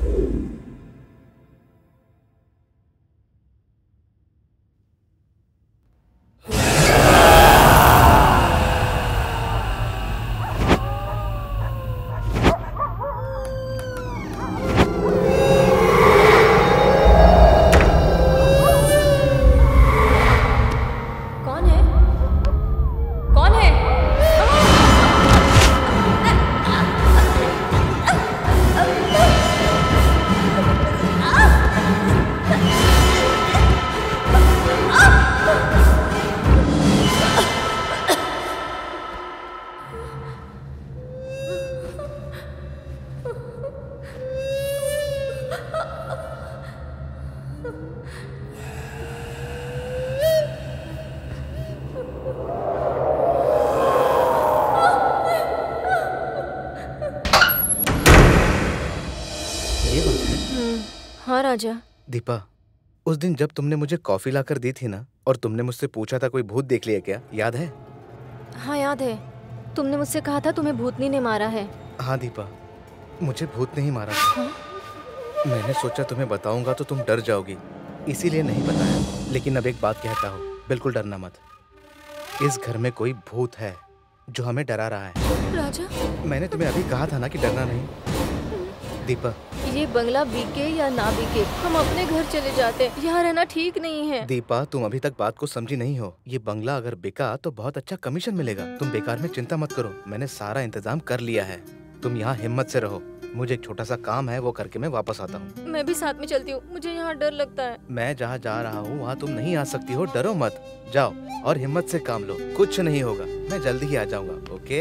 F: हाँ राजा।
D: दीपा, उस दिन जब तुमने मुझे कॉफी लाकर दी थी ना, और तुमने मुझसे पूछा था कोई भूत देख लिया क्या, याद है?
F: हाँ याद है। तुमने मुझसे कहा था तुम्हें भूतनी ने मारा है।
D: हाँ दीपा, मुझे भूत नहीं मारा था।
F: हाँ?
D: मैंने सोचा तुम्हें बताऊंगा तो तुम डर जाओगी, इसीलिए नहीं बताया। लेकिन अब एक बात कहता हूँ, बिल्कुल डरना मत। इस घर में कोई भूत है जो हमें डरा रहा है।
F: राजा,
D: मैंने तुम्हें अभी कहा था ना कि डरना नहीं। दीपा,
F: ये बंगला बिके या ना बिके, हम अपने घर चले जाते। यहाँ रहना ठीक नहीं है।
D: दीपा, तुम अभी तक बात को समझी नहीं हो। ये बंगला अगर बिका तो बहुत अच्छा कमीशन मिलेगा। तुम बेकार में चिंता मत करो, मैंने सारा इंतजाम कर लिया है। तुम यहाँ हिम्मत से रहो, मुझे एक छोटा सा काम है, वो करके मैं वापस आता हूँ।
F: मैं भी साथ में चलती हूँ, मुझे यहाँ डर लगता है।
D: मैं जहाँ जा रहा हूँ वहाँ तुम नहीं आ सकती हो, डरो मत। जाओ और हिम्मत से काम लो, कुछ नहीं होगा। मैं जल्दी ही आ जाऊंगा। ओके?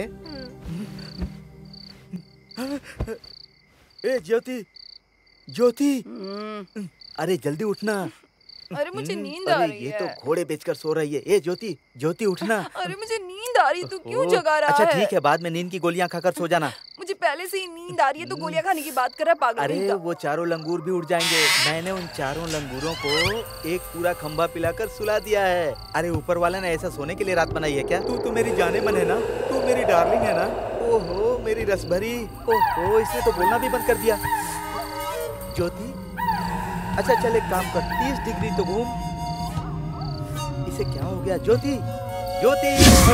I: ए ज्योति, ज्योति, अरे जल्दी उठना।
J: अरे मुझे नींद आ
I: अरे
J: रही
I: ये
J: है।
I: तो घोड़े बेचकर सो रही है। ए ज्योति, ज्योति उठना।
J: अरे मुझे नींद आ रही, तू क्यों
I: ओह,
J: जगा रहा
I: अच्छा
J: है?
I: ठीक है, बाद में नींद की गोलियां खाकर सो जाना।
J: मुझे पहले से ही नींद आ रही है, तू गोलियां खाने की बात कर रहा है पागल कहीं
I: अरे
J: का।
I: वो चारों लंगूर भी उठ जाएंगे। मैंने उन चारों लंगूरों को एक पूरा खंभा पिलाकर सुला दिया है। अरे ऊपर वाले ने ऐसा सोने के लिए रात बनाई है क्या? तू तो मेरी जाने मन है ना, तू मेरी डार्लिंग है ना। ओहो मेरी रसभरी, ओहो इसने तो बोलना भी बंद कर दिया। ज्योति, अच्छा चल एक काम कर, तीस डिग्री तो घूम। इसे क्या हो गया? ज्योति, ज्योति,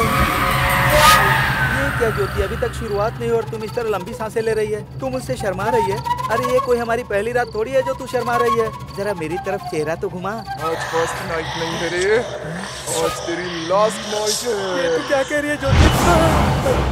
I: ये क्या ज्योति, अभी तक शुरुआत नहीं हुई और तुम इस तरह लंबी सांसें ले रही है। तुम मुझसे शर्मा रही है? अरे ये कोई हमारी पहली रात थोड़ी है जो तू शर्मा रही है। जरा मेरी तरफ चेहरा तो घुमा।
N: आज फर्स्ट नाइट नहीं है रे, आज तेरी लास्ट नाइट है।
I: ये तू क्या कह रही है ज्योति?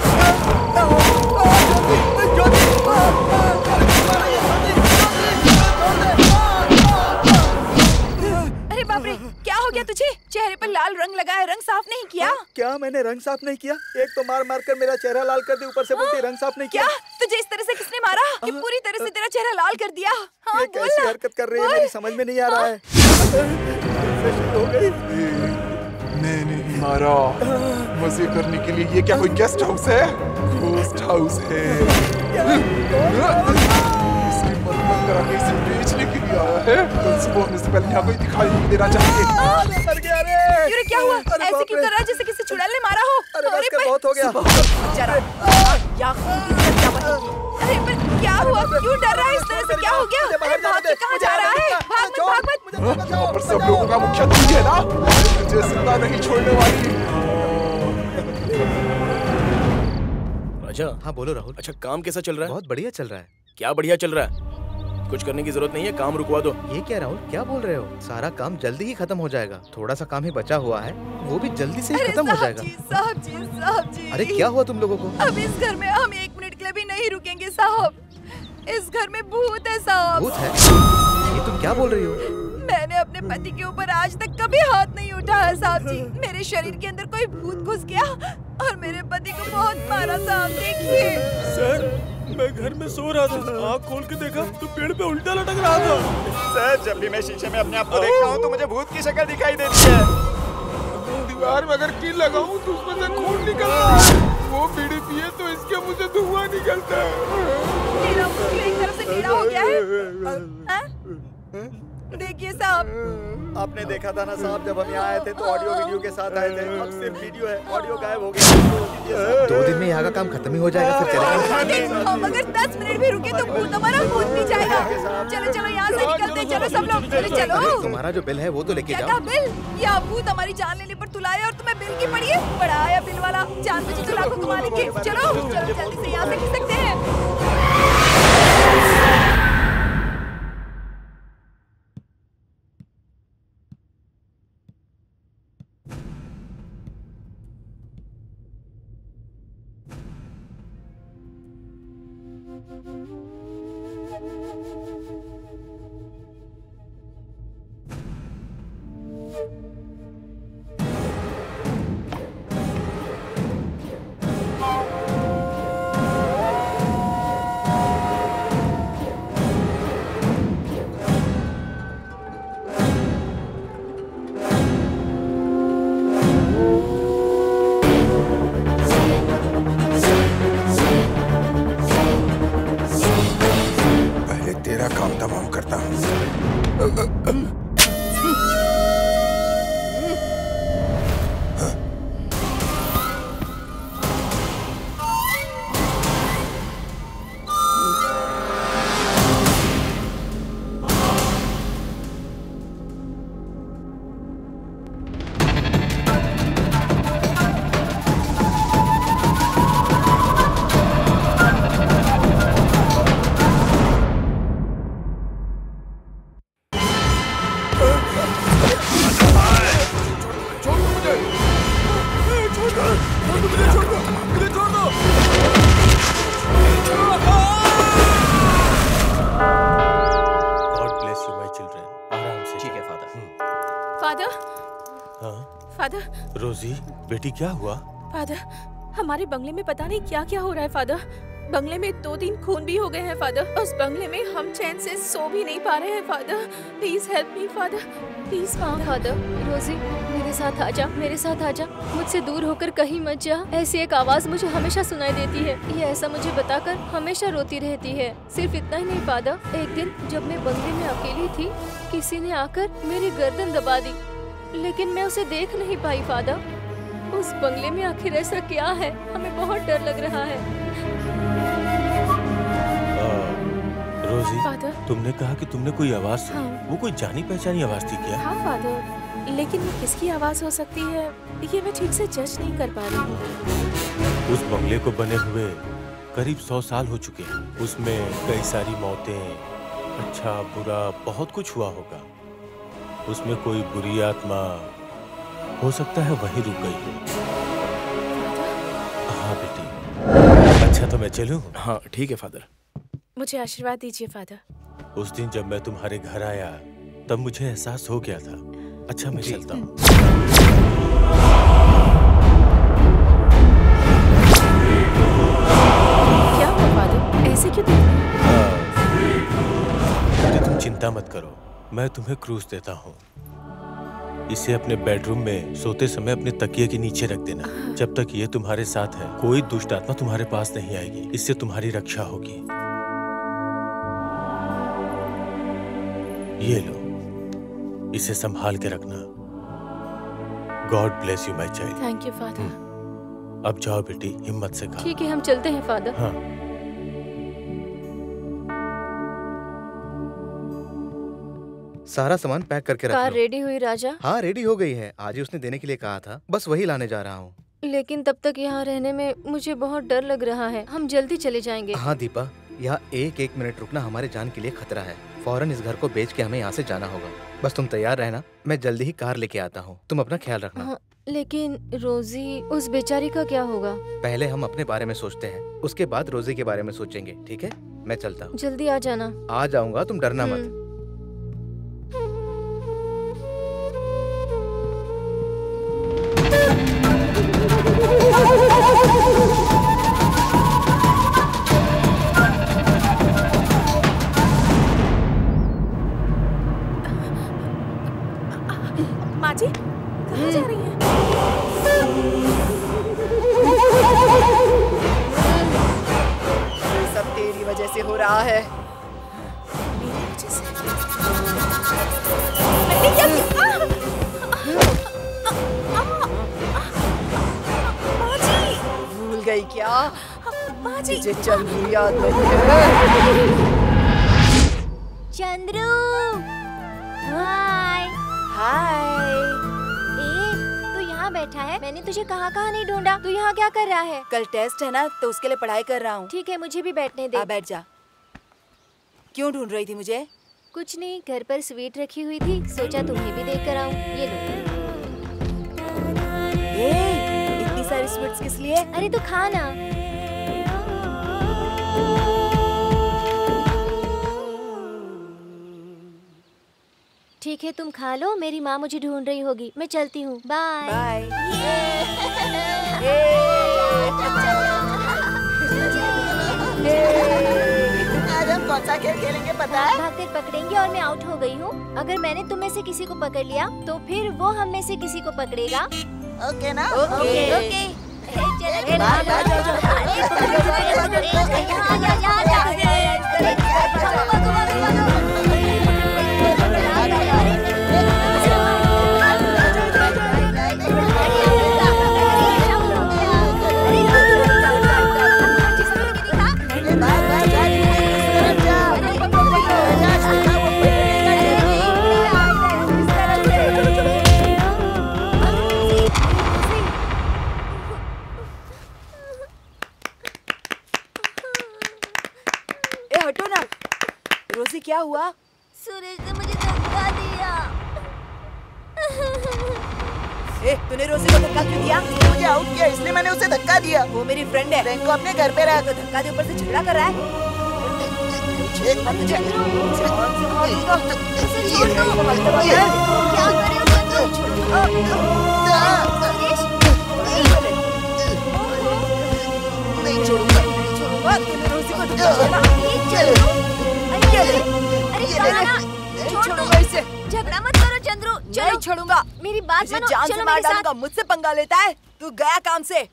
J: अरे बाप रे, क्या हो गया तुझे? चेहरे पर लाल रंग लगा है, रंग साफ नहीं किया?
I: क्या मैंने रंग साफ नहीं किया? एक तो मार मार कर मेरा चेहरा लाल कर दी, ऊपर से बोलती रंग साफ नहीं किया।
J: क्या तुझे इस तरह से किसने मारा कि पूरी तरह से तेरा चेहरा लाल कर दिया? हाँ,
I: ये कैसी
J: बोल ना।
I: हरकत कर रही है, मेरी समझ में नहीं आ रहा है। हो गई।
N: मैंने ही मारा। मजे करने के लिए ये क्या कोई गेस्ट हाउस है? घोस्ट हाउस है। इसकी मरम्मत करा के इसे बेचने के लिए आया है। कल सुबह होने से पहले यहाँ कोई दिखाई नहीं देना चाहिए।
J: अरे क्या हुआ? ऐसे क्यों कर रहा है जैसे किसी चुड़ैल ने मारा हो?
I: अरे बस कर, बहुत हो गया।
J: जरा या क्या बता? अरे पर क्या हुआ? क्यों डर रहा है इस तरह से? क्या हो गया? अरे भाग के कहाँ जा रहा है? भाग मत, भाग मत।
N: यहाँ पर सब लोगों का मुखिया तू है ना? मुझे जिंदा नहीं छोड़ने वाली।
B: राजा।
D: हाँ बोलो राहुल।
B: अच्छा काम कैसा चल रहा है?
D: बहुत बढ़िया चल रहा है।
B: क्या बढ़िया चल रहा है? कुछ करने की जरूरत नहीं है, काम रुकवा दो।
D: ये क्या राहुल, क्या बोल रहे हो? सारा काम जल्दी ही खत्म हो जाएगा। थोड़ा सा काम ही बचा हुआ है, वो भी जल्दी से ही खत्म हो जाएगा।
J: साहब जी, साहब जी।
D: अरे क्या हुआ तुम लोगों को?
J: अब इस घर में हम एक मिनट के लिए भी नहीं रुकेंगे साहब। इस घर में भूत है साहब।
D: भूत है? ये तुम क्या बोल रही हो?
J: मैंने अपने पति के ऊपर आज तक कभी हाथ नहीं उठाया साहब जी। मेरे शरीर के अंदर कोई भूत घुस गया और मेरे पति को बहुत मारा साहब। देखिए
B: सर, मैं घर में सो रहा था, आँख खोल के देखा तो पेड़ पे उल्टा लटक रहा था।
A: सर, जब भी मैं शीशे में अपने आप को देखता हूँ तो मुझे भूत की शक्ल दिखाई देती है।
N: दीवार में अगर कील लगाऊं तो उसमें से खून निकलता है। वो बीड़ी पिए तो इसके मुंह से धुआं निकलता है।
J: मेरा मुंह एक तरफ से टेढ़ा हो गया है। देखिए साहब,
I: आपने देखा था ना साहब, जब हम यहाँ आए थे तो ऑडियो वीडियो के साथ आए थे। अब सिर्फ वीडियो है, ऑडियो गायब हो गया।
D: दो दिन में यहाँ का काम खत्म ही हो जाएगा, फिर चलेंगे।
J: हम अगर दस मिनट भी रुके तो भूत हमारा भूत भी जाएगा। चलो चलो यहाँ से निकलते, चलो सब लोग, चलो चलो।
D: तुम्हारा जो बिल है वो तो लेके
J: क्या
D: जाओ।
J: बिल? या भूत हमारी जान लेने पर तुलाए और तुम्हें बिल की पड़ी है? बड़ा आया बिल वाला, जान बची तो लाखों कमा लेंगे। चलो चलो जल्दी से यहाँ से खिसकते हैं।
C: रोजी, बेटी क्या हुआ?
E: फादर, हमारे बंगले में पता नहीं क्या क्या हो रहा है फादर। बंगले में दो तीन खून भी हो गए हैं फादर। उस बंगले में हम चैन से सो भी नहीं पा रहे हैं father. Please help me father, please
F: father. Rosie, मेरे साथ आजा, मेरे साथ आजा। मुझसे दूर होकर कहीं मत जा। ऐसी एक आवाज मुझे हमेशा सुनाई देती है। ये ऐसा मुझे बताकर हमेशा रोती रहती है। सिर्फ इतना ही नहीं फादर, एक दिन जब मैं बंगले में अकेली थी, किसी ने आकर मेरी गर्दन दबा दी, लेकिन मैं उसे देख नहीं पाई फादर। उस बंगले में आखिर ऐसा क्या है? हमें बहुत डर लग रहा है।
C: आ, रोजी,
E: फादर,
C: तुमने कहा कि तुमने कोई आवाज सुनी।
E: हाँ।
C: वो कोई जानी पहचानी आवाज थी क्या?
E: हाँ फादर, लेकिन वो किसकी आवाज हो सकती है ये मैं ठीक से जज नहीं कर पा रही हूँ।
C: उस बंगले को बने हुए करीब सौ साल हो चुके हैं। उसमें कई सारी मौतें, अच्छा बुरा बहुत कुछ हुआ होगा। उसमें कोई बुरी आत्मा हो सकता है वहीं रुक गई हो। हाँ बेटी। अच्छा तो मैं चलूं?
B: हाँ ठीक है फादर।
E: मुझे आशीर्वाद दीजिए फादर।
C: उस दिन जब मैं तुम्हारे घर आया तब मुझे एहसास हो गया था। अच्छा मैं चलता हूँ।
E: क्या हुआ फादर? ऐसे क्यों देख रहे हैं?
C: तुम चिंता मत करो, मैं तुम्हें क्रूज देता हूँ। इसे अपने बेडरूम में सोते समय अपने तकिए के नीचे रख देना। जब तक ये तुम्हारे साथ है कोई दुष्ट आत्मा तुम्हारे पास नहीं आएगी। इससे तुम्हारी रक्षा होगी। ये लो, इसे संभाल के रखना। God bless you my child.
E: Thank you father.
C: अब जाओ बेटी, हिम्मत से खाओ।
F: ठीक है, हम चलते हैं फादर।
C: हाँ।
D: सारा सामान पैक करके रख
F: कार
D: लो।
F: रेडी हुई राजा?
D: हाँ रेडी हो गई है। आज ही उसने देने के लिए कहा था, बस वही लाने जा रहा हूँ।
F: लेकिन तब तक यहाँ रहने में मुझे बहुत डर लग रहा है। हम जल्दी चले जाएंगे।
D: हाँ दीपा, यहाँ एक एक मिनट रुकना हमारे जान के लिए खतरा है। फौरन इस घर को बेच के हमें यहाँ से जाना होगा। बस तुम तैयार रहना, मैं जल्दी ही कार लेके आता हूँ। तुम अपना ख्याल रखना।
F: हाँ, लेकिन रोजी, उस बेचारी का क्या होगा?
D: पहले हम अपने बारे में सोचते हैं, उसके बाद रोजी के बारे में सोचेंगे। ठीक है, मैं चलता हूँ।
F: जल्दी आ जाना।
D: आ जाऊंगा, तुम डरना मत।
E: माँ जी, कहाँ जा रही हैं?
J: ये सब तेरी वजह से हो रहा है।
E: मेरी वजह से? मैंने क्या किया? माँ जी!
J: भूल गई क्या?
E: माँ जी!
J: मुझे चंद्रू याद नहीं है।
O: चंद्रू, हाय।
J: हाय।
O: ए, तू यहाँ बैठा है? मैंने तुझे कहाँ कहाँ नहीं ढूंढा। तू यहाँ क्या कर रहा है?
J: कल टेस्ट है ना, तो उसके लिए पढ़ाई कर रहा हूँ।
O: ठीक है, मुझे भी बैठने दे।
J: आ, बैठ जा। क्यों ढूंढ रही थी मुझे?
O: कुछ नहीं, घर पर स्वीट रखी हुई थी, सोचा तुम्हें भी देख कर आऊँ। ये लो।
J: ए, इतनी सारी स्वीट्स किस लिए?
O: अरे तू खा ना। ठीक है, तुम खा लो। मेरी माँ मुझे ढूंढ रही होगी। मैं चलती हूँ। Bye
J: bye. आज हम कौन सा खेल खेलेंगे पता है?
O: भागकर पकड़ेंगे और मैं आउट हो गई हूँ। अगर मैंने तुम में से किसी को पकड़ लिया तो फिर वो हम में से किसी को पकड़ेगा।
J: ओके ना?
O: Okay okay.
J: रोजी क्या हुआ?
O: सूरज ने मुझे धक्का दिया।
J: ए, तूने रोजी को धक्का क्यों दिया? मुझे आउट किया इसलिए मैंने उसे धक्का दिया। वो मेरी फ्रेंड है। फ्रेंड को अपने घर पे रहा तो धक्का दे, ऊपर से झगड़ा कर रहा है। नहीं छोड़ूंगा, नहीं छोड़ूंगा। तूने रोजी को धक्का दिया। छोड़ूंगा इसे।
O: झगड़ा मत करो चंद्रू।
J: नहीं छोड़ूंगा।
O: मेरी बात
J: इसे
O: मानो।
J: जान
O: चलो
J: से मार
O: मेरे साथ।
J: डालूंगा। मुझसे पंगा लेता है तू, गया काम से।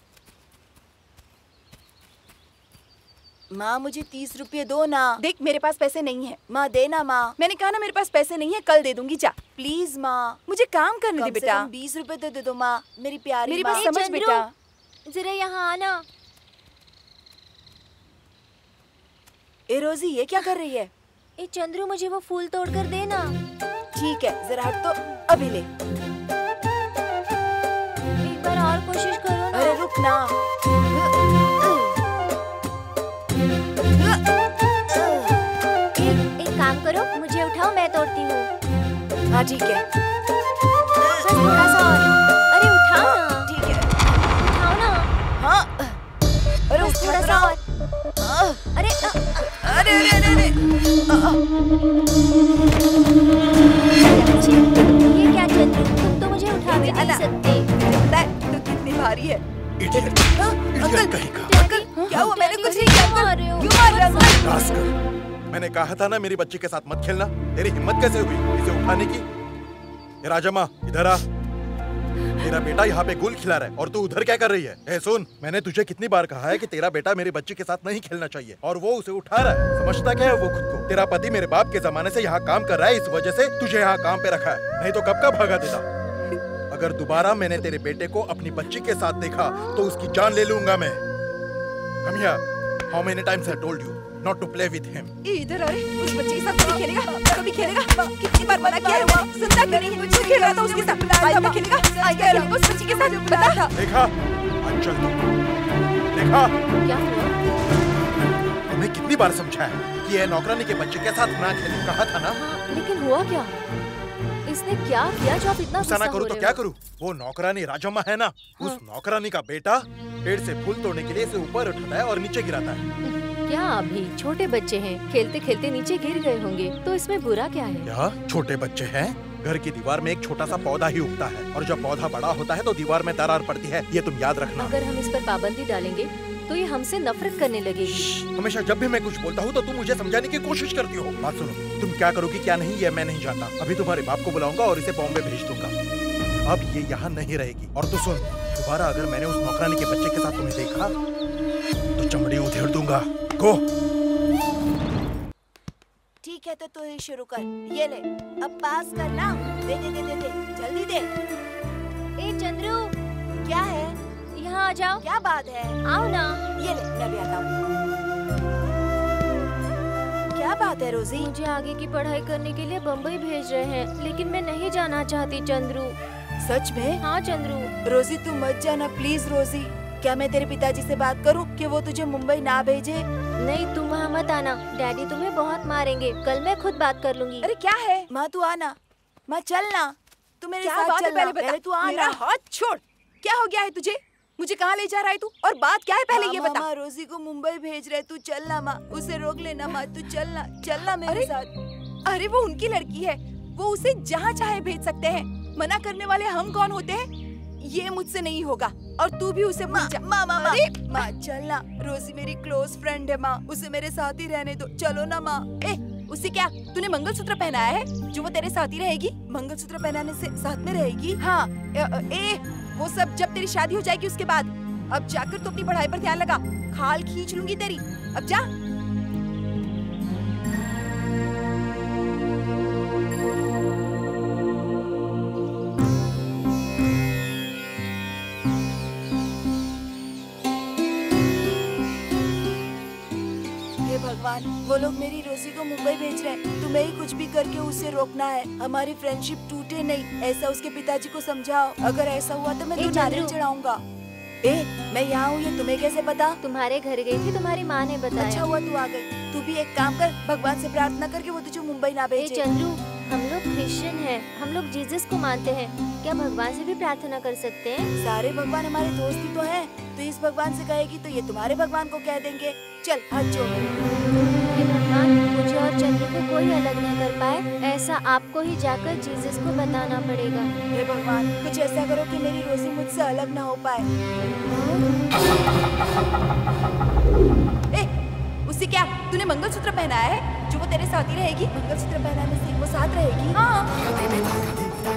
J: माँ मुझे तीस रुपये दो ना। देख मेरे पास पैसे नहीं है। माँ दे ना माँ। मैंने कहा ना मेरे पास पैसे नहीं है, कल दे दूंगी। जा प्लीज माँ, मुझे काम करने दे बेटा। बीस रुपए तो दे दो माँ, मेरी प्यारी। मेरी बात समझ बेटा।
O: जरा यहाँ आना।
J: ए रोजी ये क्या कर रही है?
O: ए चंद्रू मुझे वो फूल तोड़ कर देना।
J: ठीक है, जरा हट तो अभी ले।
O: एक बार और कोशिश करो ना।
J: अरे रुक ना।
O: एक, एक काम करो, मुझे उठाओ, मैं तोड़ती हूँ।
J: हाँ ठीक है।
O: बस थोड़ा सा और। अरे उठाओ ना।
J: ठीक है,
O: उठाओ ना।
J: हाँ। अरे
O: बस थोड़ा सा और। अरे
J: अरे अरे अरे
O: ये क्या चंद्रू, तुम तो मुझे उठा भी नहीं सकते।
J: तू कितनी भारी है। अंकल, अंकल क्या हुआ? मैंने कुछ नहीं किया।
O: मार रहे हो?
J: क्यों मार रहे हो अंकल?
P: मैंने कहा था ना मेरी बच्ची के साथ मत खेलना। तेरी हिम्मत कैसे हुई इसे उठाने की?
M: राजम्मा इधर आ। तेरा बेटा यहाँ पे गुल खिला रहा है और तू उधर क्या कर रही है? ए सुन, मैंने तुझे कितनी बार कहा है कि तेरा बेटा मेरे बच्चे के साथ नहीं खेलना चाहिए और वो उसे उठा रहा है। समझता क्या है वो खुद को? तेरा पति मेरे बाप के जमाने से यहाँ काम कर रहा है, इस वजह से तुझे यहाँ काम पे रखा है, नहीं तो कब का भागा देता। अगर दोबारा मैंने तेरे बेटे को अपनी बच्ची के साथ देखा तो उसकी जान ले लूंगा मैं। Come here. How many times I told you not to play with him?
J: इधर अरे उस बच्चे के साथ कभी खेलेगा? कभी खेलेगा? कितनी बार मना किया है वो? सुनता क्यों नहीं? मुझे खेल रहा था उसके साथ। आज मैं खेलेगा? आज क्या खेलेगा उस बच्चे के साथ? बता।
M: देखा? अंचल देखा?
F: क्या हुआ?
M: तुम्हें कितनी बार समझाया कि ये नौकरानी के बच्चे के साथ ना खेले? कहा था ना?
F: लेकिन हुआ क्या? इसने क्या किया जो आप इतना गुस्सा
M: ना
F: हो
M: करूं
F: रहे
M: तो
F: हो?
M: क्या करूं? वो नौकरानी राजम्मा है ना,
F: हाँ।
M: उस नौकरानी का बेटा पेड़ से फूल तोड़ने के लिए इसे ऊपर उठाता है और नीचे गिराता है।
F: क्या अभी छोटे बच्चे हैं, खेलते खेलते नीचे गिर गए होंगे, तो इसमें बुरा क्या है?
M: क्या छोटे बच्चे हैं? घर की दीवार में एक छोटा सा पौधा ही उगता है और जब पौधा बड़ा होता है तो दीवार में दरार पड़ती है, ये तुम याद रखना।
F: अगर हम इस पर पाबंदी डालेंगे तो ये हमसे नफरत करने लगेगी।
M: हमेशा जब भी मैं कुछ बोलता हूँ तो तुम मुझे समझाने की कोशिश करती हो। बात सुनो, तुम क्या करोगी क्या नहीं ये मैं नहीं जानता। अभी तुम्हारे बाप को बुलाऊंगा और इसे बॉम्बे भेज दूंगा। अब ये यहाँ नहीं रहेगी। और तो सुन, दोबारा अगर मैंने उस नौकरानी के बच्चे के साथ तुम्हें देखा तो चमड़ी उधेड़ दूंगा। गो।
P: ठीक है तो तू ही शुरू कर। ये ले, अब पास कर ना। दे दे दे दे दे, जल्दी दे।
O: ए चंद्रू,
P: क्या है?
O: यहाँ आ जाओ।
P: क्या बात है?
O: आओ ना।
P: ये ले, मैं भी आता हूँ। क्या बात है रोजी?
F: मुझे आगे की पढ़ाई करने के लिए बम्बई भेज रहे हैं, लेकिन मैं नहीं जाना चाहती चंद्रू।
P: सच में?
F: हाँ चंद्रू।
P: रोजी तू मत जाना प्लीज रोजी। क्या मैं तेरे पिताजी से बात करूं कि वो तुझे मुंबई ना भेजे?
F: नहीं, तुम वहाँ मत आना, डैडी तुम्हें बहुत मारेंगे। कल मैं खुद बात कर लूंगी।
P: अरे क्या है? माँ तू आना, माँ चलना, तू मेरे
J: क्या
P: साथ
J: बात है?
P: चलना।
J: पहले बता।
P: पहले तू
J: मेरा
P: आना।
J: हाथ छोड़। क्या हो गया है तुझे? मुझे कहाँ ले जा रहा है तू? और बात क्या है पहले ये बता।
P: माँ रोजी को मुंबई भेज रहे, तू चलना माँ, उसे रोक लेना माँ, तू चलना, चलना मेरे साथ।
J: अरे वो उनकी लड़की है, वो उसे जहाँ चाहे भेज सकते हैं। मना करने वाले हम कौन होते हैं? ये मुझसे नहीं होगा और तू भी उसे
P: माँ माँ माँ
J: अरे
P: माँ चलना, रोजी मेरी क्लोज फ्रेंड है माँ, उसे मेरे साथ ही रहने दो, चलो ना माँ।
J: ए, उसे क्या तूने मंगलसूत्र पहनाया है जो वो तेरे साथ ही रहेगी?
P: मंगलसूत्र पहनाने से साथ में रहेगी?
J: हाँ। ए, ए, वो सब जब तेरी शादी हो जाएगी उसके बाद। अब जाकर तो अपनी पढ़ाई पर ध्यान लगा, खाल खींच लूंगी तेरी। अब जा।
P: हे भगवान, वो लोग मेरी रोजी को मुंबई भेज रहे हैं, तुम्हें ही कुछ भी करके उसे रोकना है, हमारी फ्रेंडशिप टूटे नहीं, ऐसा उसके पिताजी को समझाओ। अगर ऐसा हुआ तो मैं
F: ए,
P: तो नारियल चढ़ाऊंगा। ए, मैं यहाँ हूँ, ये तुम्हें कैसे पता?
F: तुम्हारे घर गई थी, तुम्हारी माँ ने बताया।
P: अच्छा हुआ तू आ गई। तू भी एक काम कर, भगवान से प्रार्थना करके वो तुझे मुंबई ना
F: ए
P: भेजे।
F: चंद्रू, हम लोग क्रिश्चियन हैं, हम लोग जीसस को मानते हैं, क्या भगवान से भी प्रार्थना कर सकते हैं?
P: सारे भगवान हमारे दोस्त ही तो हैं। तो इस भगवान से कहेगी तो ये तुम्हारे भगवान को कह देंगे। चल हाथ जोड़।
F: हे भगवान, मुझे और चंद्रू को कोई अलग न कर पाए, ऐसा आपको ही जाकर जीसस को बताना पड़ेगा।
P: हे भगवान, कुछ ऐसा करो कि मेरी रोजी मुझसे अलग ना हो पाए।
J: ए, उससे क्या तूने मंगलसूत्र पहनाया है जो वो तेरे साथ ही रहेगी?
P: मंगलसूत्र पहनाने से वो साथ रहेगी?
J: हाँ।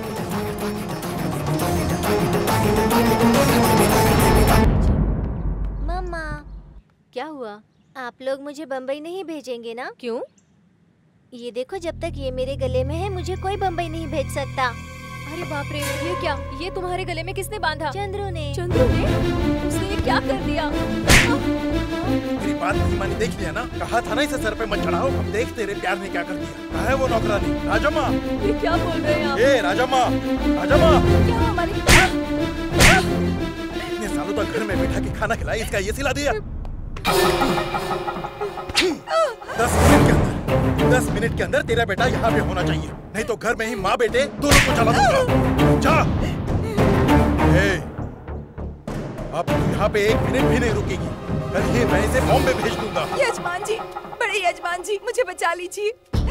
F: मम्मा, क्या हुआ? आप लोग मुझे बम्बई नहीं भेजेंगे ना? क्यों? ये देखो, जब तक ये मेरे गले में है मुझे कोई बम्बई नहीं भेज सकता।
E: अरे बाप रे, ये क्या? ये तुम्हारे गले में किसने बांधा?
F: चंद्रू ने।
E: चंद्रू ने? उसने ये क्या कर दिया?
M: मेरी बात नहीं मानी, देख लिया ना, कहा था ना इसे सर पे मत चढ़ाओ। हम देख तेरे प्यार ने क्या कर दिया। कहाँ है वो नौकरानी? राजम्मा,
E: ये क्या बोल रहे हैं आप?
M: ए राजम्मा, राजम्मा,
J: क्या हमारी
M: इतने सालों तक घर में बैठा के खाना खिलाया, इसका ये सिला दिया। दस मिनट के अंदर दस मिनट के अंदर तेरा बेटा यहाँ पे होना चाहिए, नहीं तो घर में ही माँ बेटे दोनों को जला दूंगा। जा। ए, अब तू यहाँ पे एक मिनट भी नहीं रुकेगी, कल ही मैं इसे बॉम्बे भेज दूंगा।
J: यजमान जी, बड़े यजमान जी, मुझे बचा लीजिए।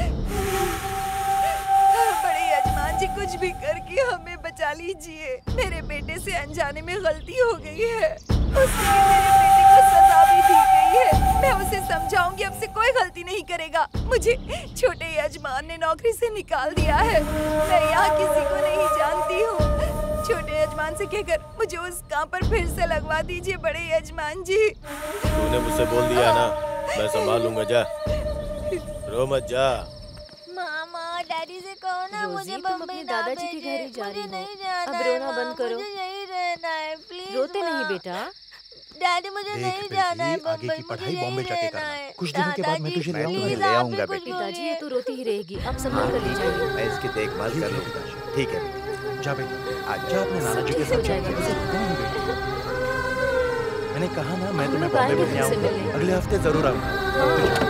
P: बड़े यजमान जी, कुछ भी करके हमें बचा लीजिए। मेरे बेटे से अनजाने में गलती हो गई है, उसके लिए मेरे बेटे को सजा भी दी गई है। मैं उसे समझाऊंगी, अब से कोई गलती नहीं करेगा।
J: पड़ेगा। मुझे छोटे यजमान ने नौकरी से निकाल दिया है। मैं यहाँ किसी को नहीं जानती हूँ। छोटे यजमान से कहकर मुझे उस काम पर फिर से लगवा दीजिए बड़े यजमान जी।
C: तूने मुझसे बोल दिया ना, मैं संभाल लूंगा। जा, रो मत, जा।
O: मामा डैडी से कहो ना मुझे
F: तुम अपने दादाजी के घर ही जा रही हो। अब रोना बंद करो।
O: मुझे यहीं रहना है प्लीज।
F: रोते नहीं बेटा।
O: डैडी मुझे नहीं जाना है
M: आगे की पढ़ाई बॉम्बे जाके करना। कुछ दिनों के बाद मैं तुझे ले आऊंगा।
D: ले आऊंगा बेटी।
F: पिताजी ये तो रोती ही रहेगी, आप संभाल कर ले जाइए।
D: मैं इसकी देखभाल कर लूंगा। ठीक है,
M: जा बेटी, आज जा अपने नाना जी के साथ। मैंने कहा ना मैं तुम्हें बॉम्बे में ले आऊंगा। अगले हफ्ते जरूर आऊंगा।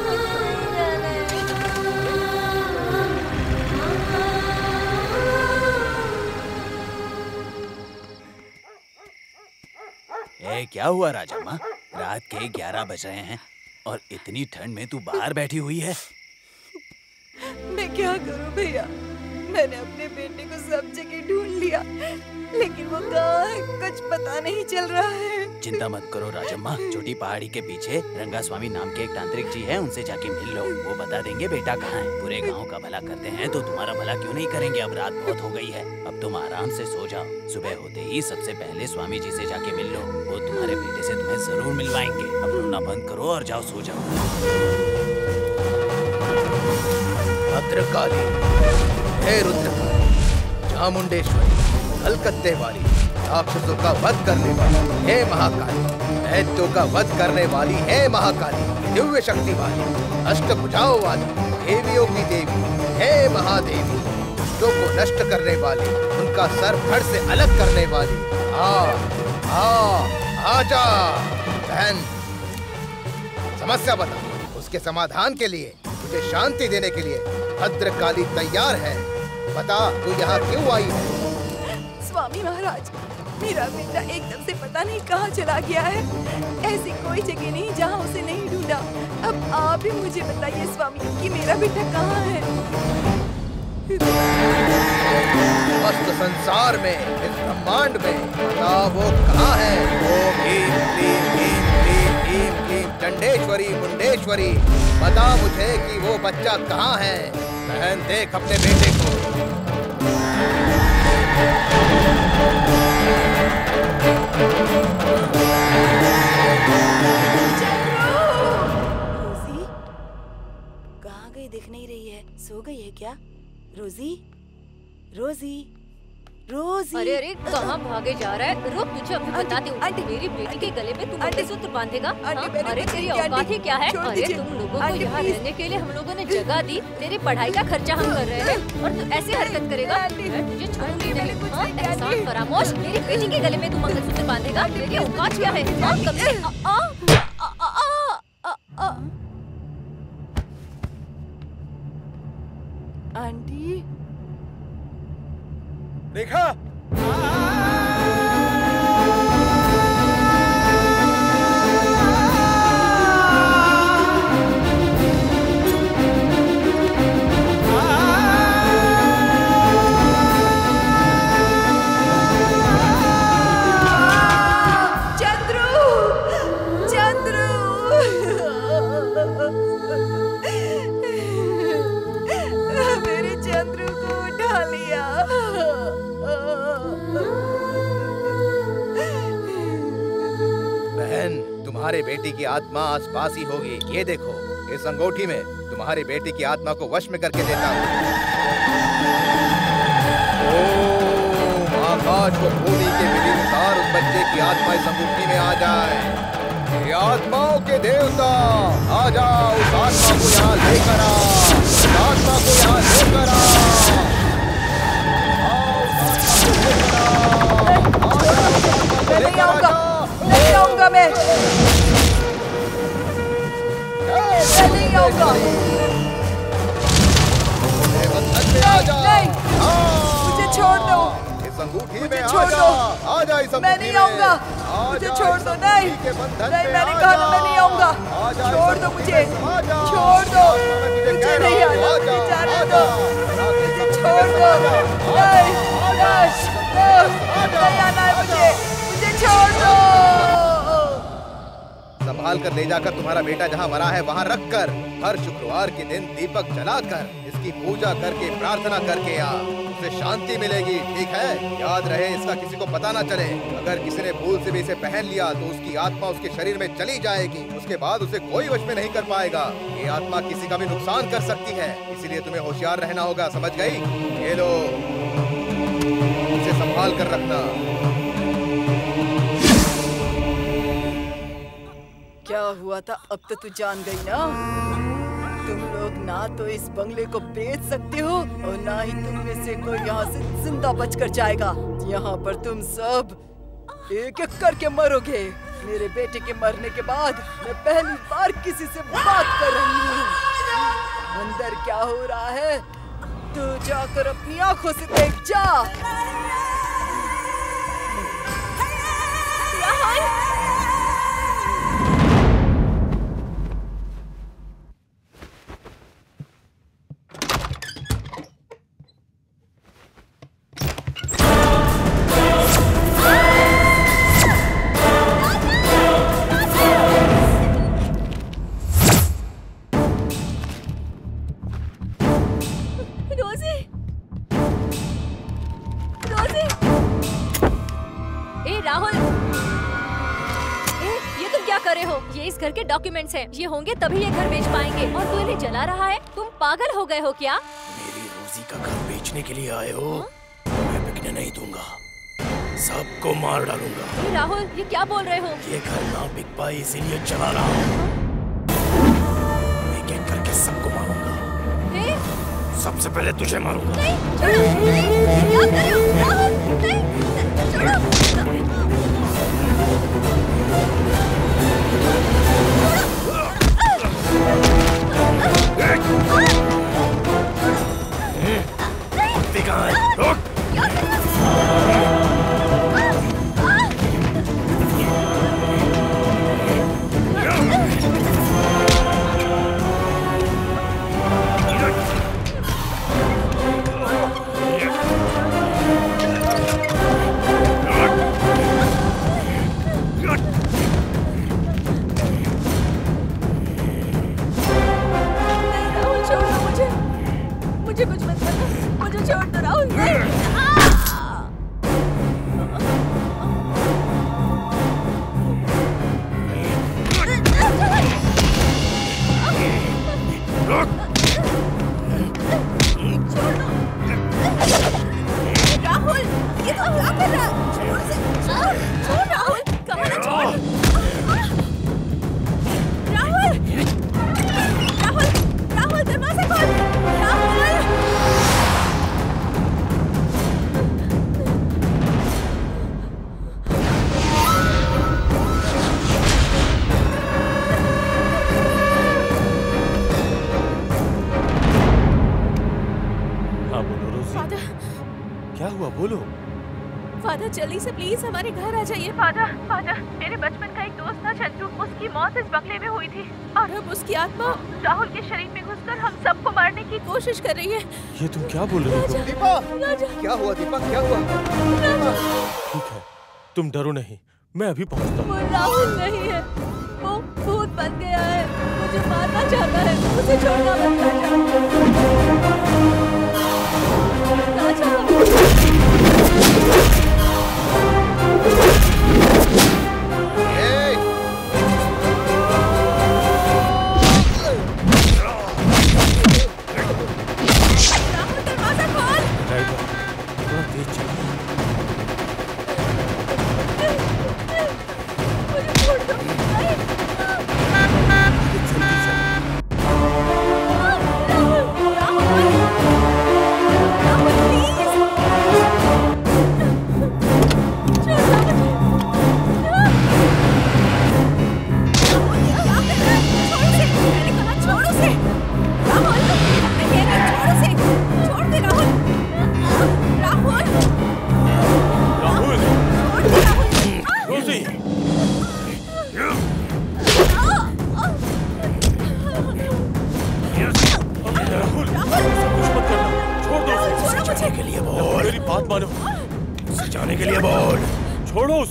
Q: ए, क्या हुआ राजम्मा? रात के ग्यारह बज रहे हैं और इतनी ठंड में तू बाहर बैठी हुई है।
J: मैं क्या करूं भैया, मैंने अपने बेटे को सब जगह ढूंढ लिया लेकिन वो कहाँ है कुछ पता नहीं चल रहा है।
Q: चिंता मत करो राजम्मा, छोटी पहाड़ी के पीछे रंगा स्वामी नाम के एक तांत्रिक जी हैं, उनसे जाके मिल लो। वो बता देंगे बेटा कहाँ है। पूरे गांव का भला करते हैं तो तुम्हारा भला क्यों नहीं करेंगे। अब रात बहुत हो गई है, अब तुम आराम से सो जाओ। सुबह होते ही सबसे पहले स्वामी जी से जाके मिल लो, वो तुम्हारे बेटे से तुम्हें जरूर मिलवाएंगे। अब रोना बंद करो और जाओ सो जाओ।
D: भद्रकाली, हे रुद्रकाली, चामुंडेश्वरी, कलकत्ते वाली, राक्षसों का वध करने वाली, हे महाकाली, दैत्यों का वध करने वाली, हे महाकाली, दिव्य शक्ति वाली, अष्टभुजाओं वाली, देवियों की देवी, हे महादेवी, दुष्टों को नष्ट करने वाली, उनका सर धड़ से अलग करने वाली, आ, आ, आजा। बहन, समस्या बता, उसके समाधान के लिए, तुझे शांति देने के लिए भद्रकाली तैयार है। बता, तू यहाँ क्यों आई है?
J: स्वामी महाराज, मेरा बेटा एकदम से पता नहीं कहाँ चला गया है। ऐसी कोई जगह नहीं जहाँ उसे नहीं ढूंढा। अब आप ही मुझे बताइए स्वामी कि मेरा बेटा कहाँ है।
D: समस्त संसार में, इस ब्रह्मांड में, बता वो कहाँ है? ओम ह्रीं क्लीं ह्रीं क्लीं ह्रीं क्लीं चंडेश्वरी मुंडेश्वरी, बता मुझे कि वो बच्चा कहाँ है। बहन, देख अपने बेटे को।
P: रोजी कहाँ गई, दिख नहीं रही है। सो गई है क्या? रोजी, रोजी, रोजी।
F: अरे अरे कहाँ भागे जा रहा है? रुक, तुझे अभी बताती हूँ। मेरी बेटी के गले में तू मंगलसूत्र बांधेगा? हाँ? अरे तेरी औकात ही क्या है? अरे तुम लोगों को यहाँ रहने के लिए हम लोगों ने जगह दी, तेरी पढ़ाई का खर्चा हम कर रहे हैं और तू ऐसी हरकत करेगा? मैं तुझे छोड़ूंगी नहीं। हाँ, एहसान फरामोश, मेरी बेटी के गले में तू मंगलसूत्र बांधेगा? तेरी औकात क्या है? हाँ, कभी आ, आ, आ, आ, आ, आ।
J: आंटी,
M: देखा?
J: चंद्रू, चंद्रू, मेरे चंद्रू को उठा लिया।
D: बहन, तुम्हारे बेटी की आत्मा आसपास ही होगी। ये देखो, इस अंगूठी में तुम्हारी बेटी की आत्मा को वश में करके देता हूँ। ओम आकाश व भूमि के विधि अनुसार उस बच्चे की आत्मा इस अंगूठी में आ जाए। ये आत्माओं के देवता, आ जाओ, उस आत्मा को यहाँ लेकर आ, उस आत्मा को यहाँ लेकर आ।
J: मैं नहीं आऊंगा, नहीं आऊंगा मैं, मैं नहीं आऊंगा। नहीं, मुझे छोड़ दो, मुझे छोड़ दो, मैं नहीं आऊंगा, मुझे छोड़ दो। नहीं, नहीं, मैंने कहा ना मैं नहीं आऊंगा, छोड़ दो मुझे, छोड़ दो, मुझे नहीं आना, मुझे जाने दो, मुझे छोड़ दो। नहीं, नहीं, नहीं आना है मुझे, मुझे छोड़ दो।
D: संभाल कर ले जाकर तुम्हारा बेटा जहाँ मरा है वहाँ रख कर हर शुक्रवार के दिन दीपक जलाकर इसकी पूजा करके प्रार्थना करके आ, उसे शांति मिलेगी। ठीक है, याद रहे इसका किसी को पता ना चले। अगर किसी ने भूल से भी इसे पहन लिया तो उसकी आत्मा उसके शरीर में चली जाएगी। उसके बाद उसे कोई वश में नहीं कर पाएगा। ये आत्मा किसी का भी नुकसान कर सकती है, इसीलिए तुम्हें होशियार रहना होगा। समझ गई? ये लो, इसे संभाल कर रखना।
J: क्या हुआ था अब तो तू जान गई ना। तुम लोग ना तो इस बंगले को बेच सकते हो और ना ही तुम में से कोई यहाँ से जिंदा बचकर जाएगा। यहाँ पर तुम सब एक एक करके मरोगे। मेरे बेटे के मरने के बाद मैं पहली बार किसी से बात कर रही हूँ। अंदर क्या हो रहा है तू जाकर अपनी आंखों से देख जा।
F: घर के डॉक्यूमेंट्स हैं। ये होंगे तभी ये घर बेच पाएंगे और तू इन्हें जला रहा है। तुम पागल हो गए हो क्या?
B: मेरी रोजी का घर बेचने के लिए आए हो? मैं बिकने नहीं दूंगा, सबको मार डालूंगा।
F: ये राहुल, ये क्या बोल रहे हो?
B: ये घर ना बिक पाए इसीलिए जला रहा हूँ। एक एक करके सबको मारूंगा। सबसे पहले तुझे मारूंगा।
F: नहीं, छोड़ो, नहीं, क्या कर रहे हो? राहुल, नहीं, छोड़ो।
B: कुत्ते कहाँ है? रुक!
F: मुझे कुछ मत करना, मुझे छोड़ दो राहुल। राहुल, ये तो क्या कर रहा है? छोड़ से, छोड़, छोड़ राहुल, कहाँ ना छोड़। राहुल, राहुल, राहुल दरवाजा खोल। राहुल,
C: हाँ बोलो रोजी।
E: फादर,
C: क्या हुआ बोलो।
E: फादर जल्दी से प्लीज हमारे घर आ जाइए। फादर, फादर, मेरे बचपन का एक दोस्त था चंदू, उसकी मौत इस बंगले में हुई थी और अब उसकी आत्मा राहुल के शरीर में घुसकर हम सबको मारने की कोशिश कर रही है।
C: ये तुम क्या बोल रही हो?
D: दीपा, क्या हुआ दीपा, क्या हुआ?
C: ठीक है, तुम डरो नहीं, मैं अभी पहुंचता हूँ।
F: वो राहुल नहीं है, वो भूत बन गया है, मुझे मारना चाहता है, उसे छोड़ना मत राजा।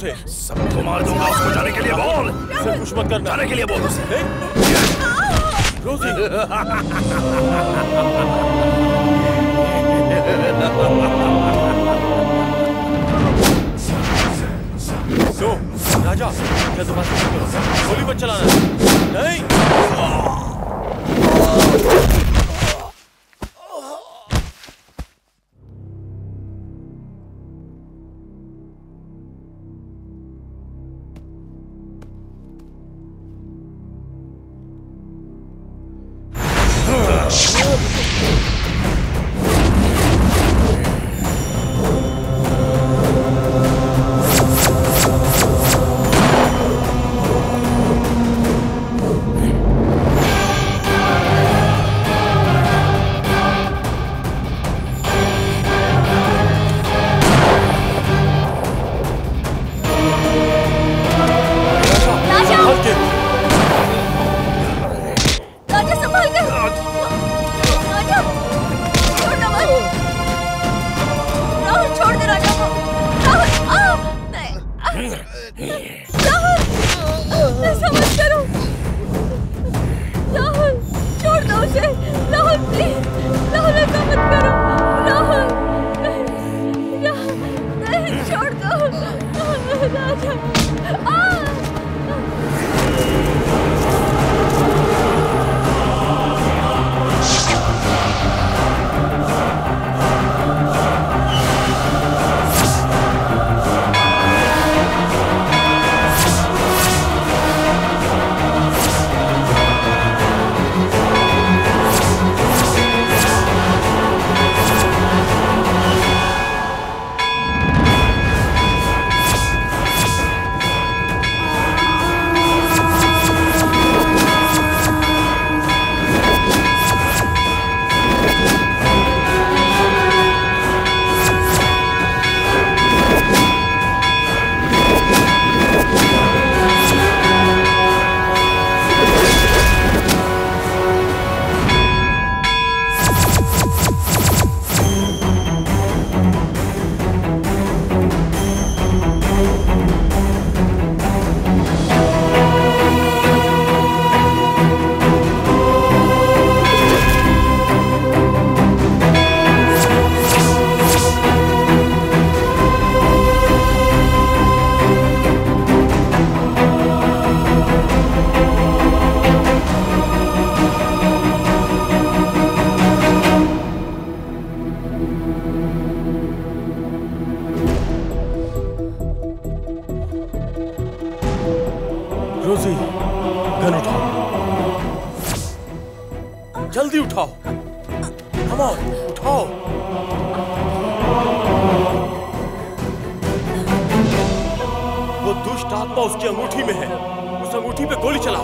B: सबको मार दूंगा, उसको जाने के लिए बोल।
C: सिर्फ कुछ मत करना।
B: जाने के लिए बोल उसे। रोजी नो राजा, क्या तुम गोली मत चलाना। नहीं रोजी, गन उठाओ, जल्दी उठाओ, कम ऑन, उठाओ। वो दुष्ट आत्मा उसकी अंगूठी में है, उस अंगूठी पे गोली चलाओ।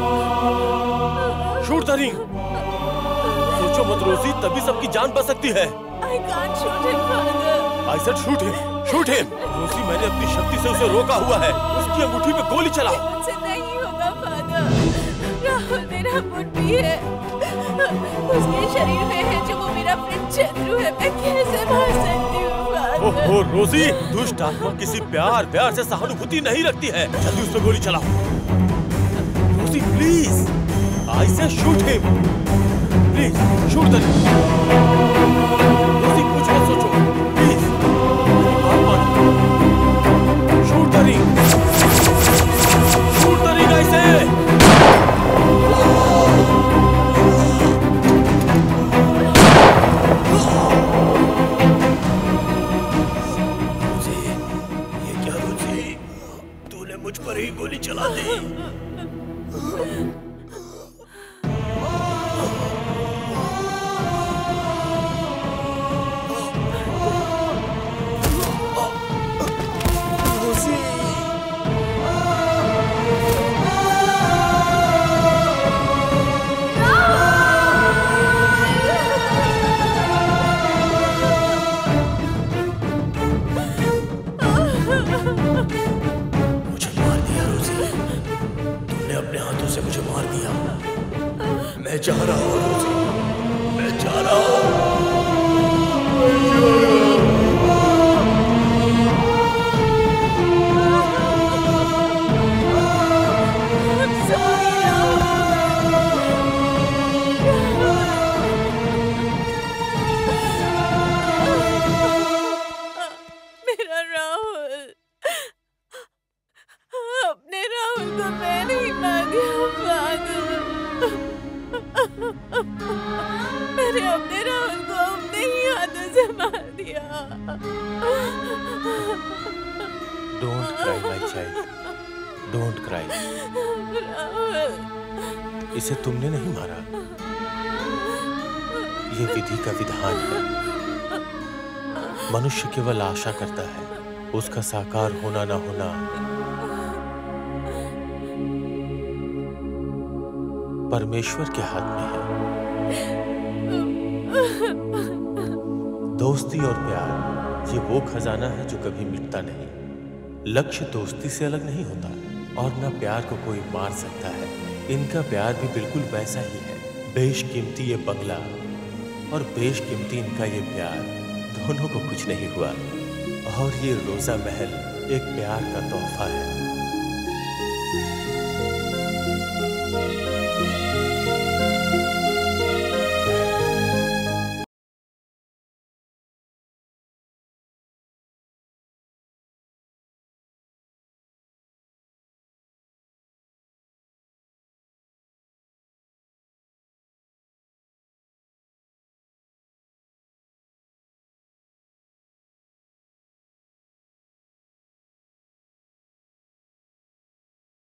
B: Shoot the ring. सोचो मत रोजी, तभी सबकी जान बच सकती है।
E: I can't shoot him, father.
B: I said shoot him, shoot him। रोजी, मैंने अपनी शक्ति से उसे रोका हुआ है, उसकी अंगूठी पे गोली चलाओ।
E: मुझसे नहीं होगा फादर। राहुल मेरा बुड्ढी है, उसके शरीर में है जो वो मेरा फ्रेंड चंद्रू है। मैं कैसे मार सकती हूँ फादर?
B: ओहो रोजी, दुष्ट आत्मा किसी प्यार प्यार से सहानुभूति नहीं रखती है। जल्दी उस पे गोली चलाओ। रोजी please, I say shoot him, please shoot the. Rosie कुछ मत सोचो, प्लीज बात मानो। Shoot the ring, shoot the ring, I say. मुझ पर ही गोली चला दी। मुझे मार दिया। मैं जा रहा हूँ रोजी, मैं जा रहा हूँ।
E: उनको मैं नहीं मांगी फादर। मैंने अपने राहुल को अपने ही हाथों से मार दिया।
C: Don't cry my child, don't cry. इसे तुमने नहीं मारा, ये विधि का विधान है। मनुष्य केवल आशा करता है, उसका साकार होना ना होना परमेश्वर के हाथ में है। दोस्ती और प्यार ये वो खजाना है जो कभी मिटता नहीं। लक्ष्य दोस्ती से अलग नहीं होता और ना प्यार को कोई मार सकता है। इनका प्यार भी बिल्कुल वैसा ही है। बेशकीमती ये बंगला और बेशकीमती इनका ये प्यार, दोनों को कुछ नहीं हुआ। और ये रोजा महल एक प्यार का तोहफा है।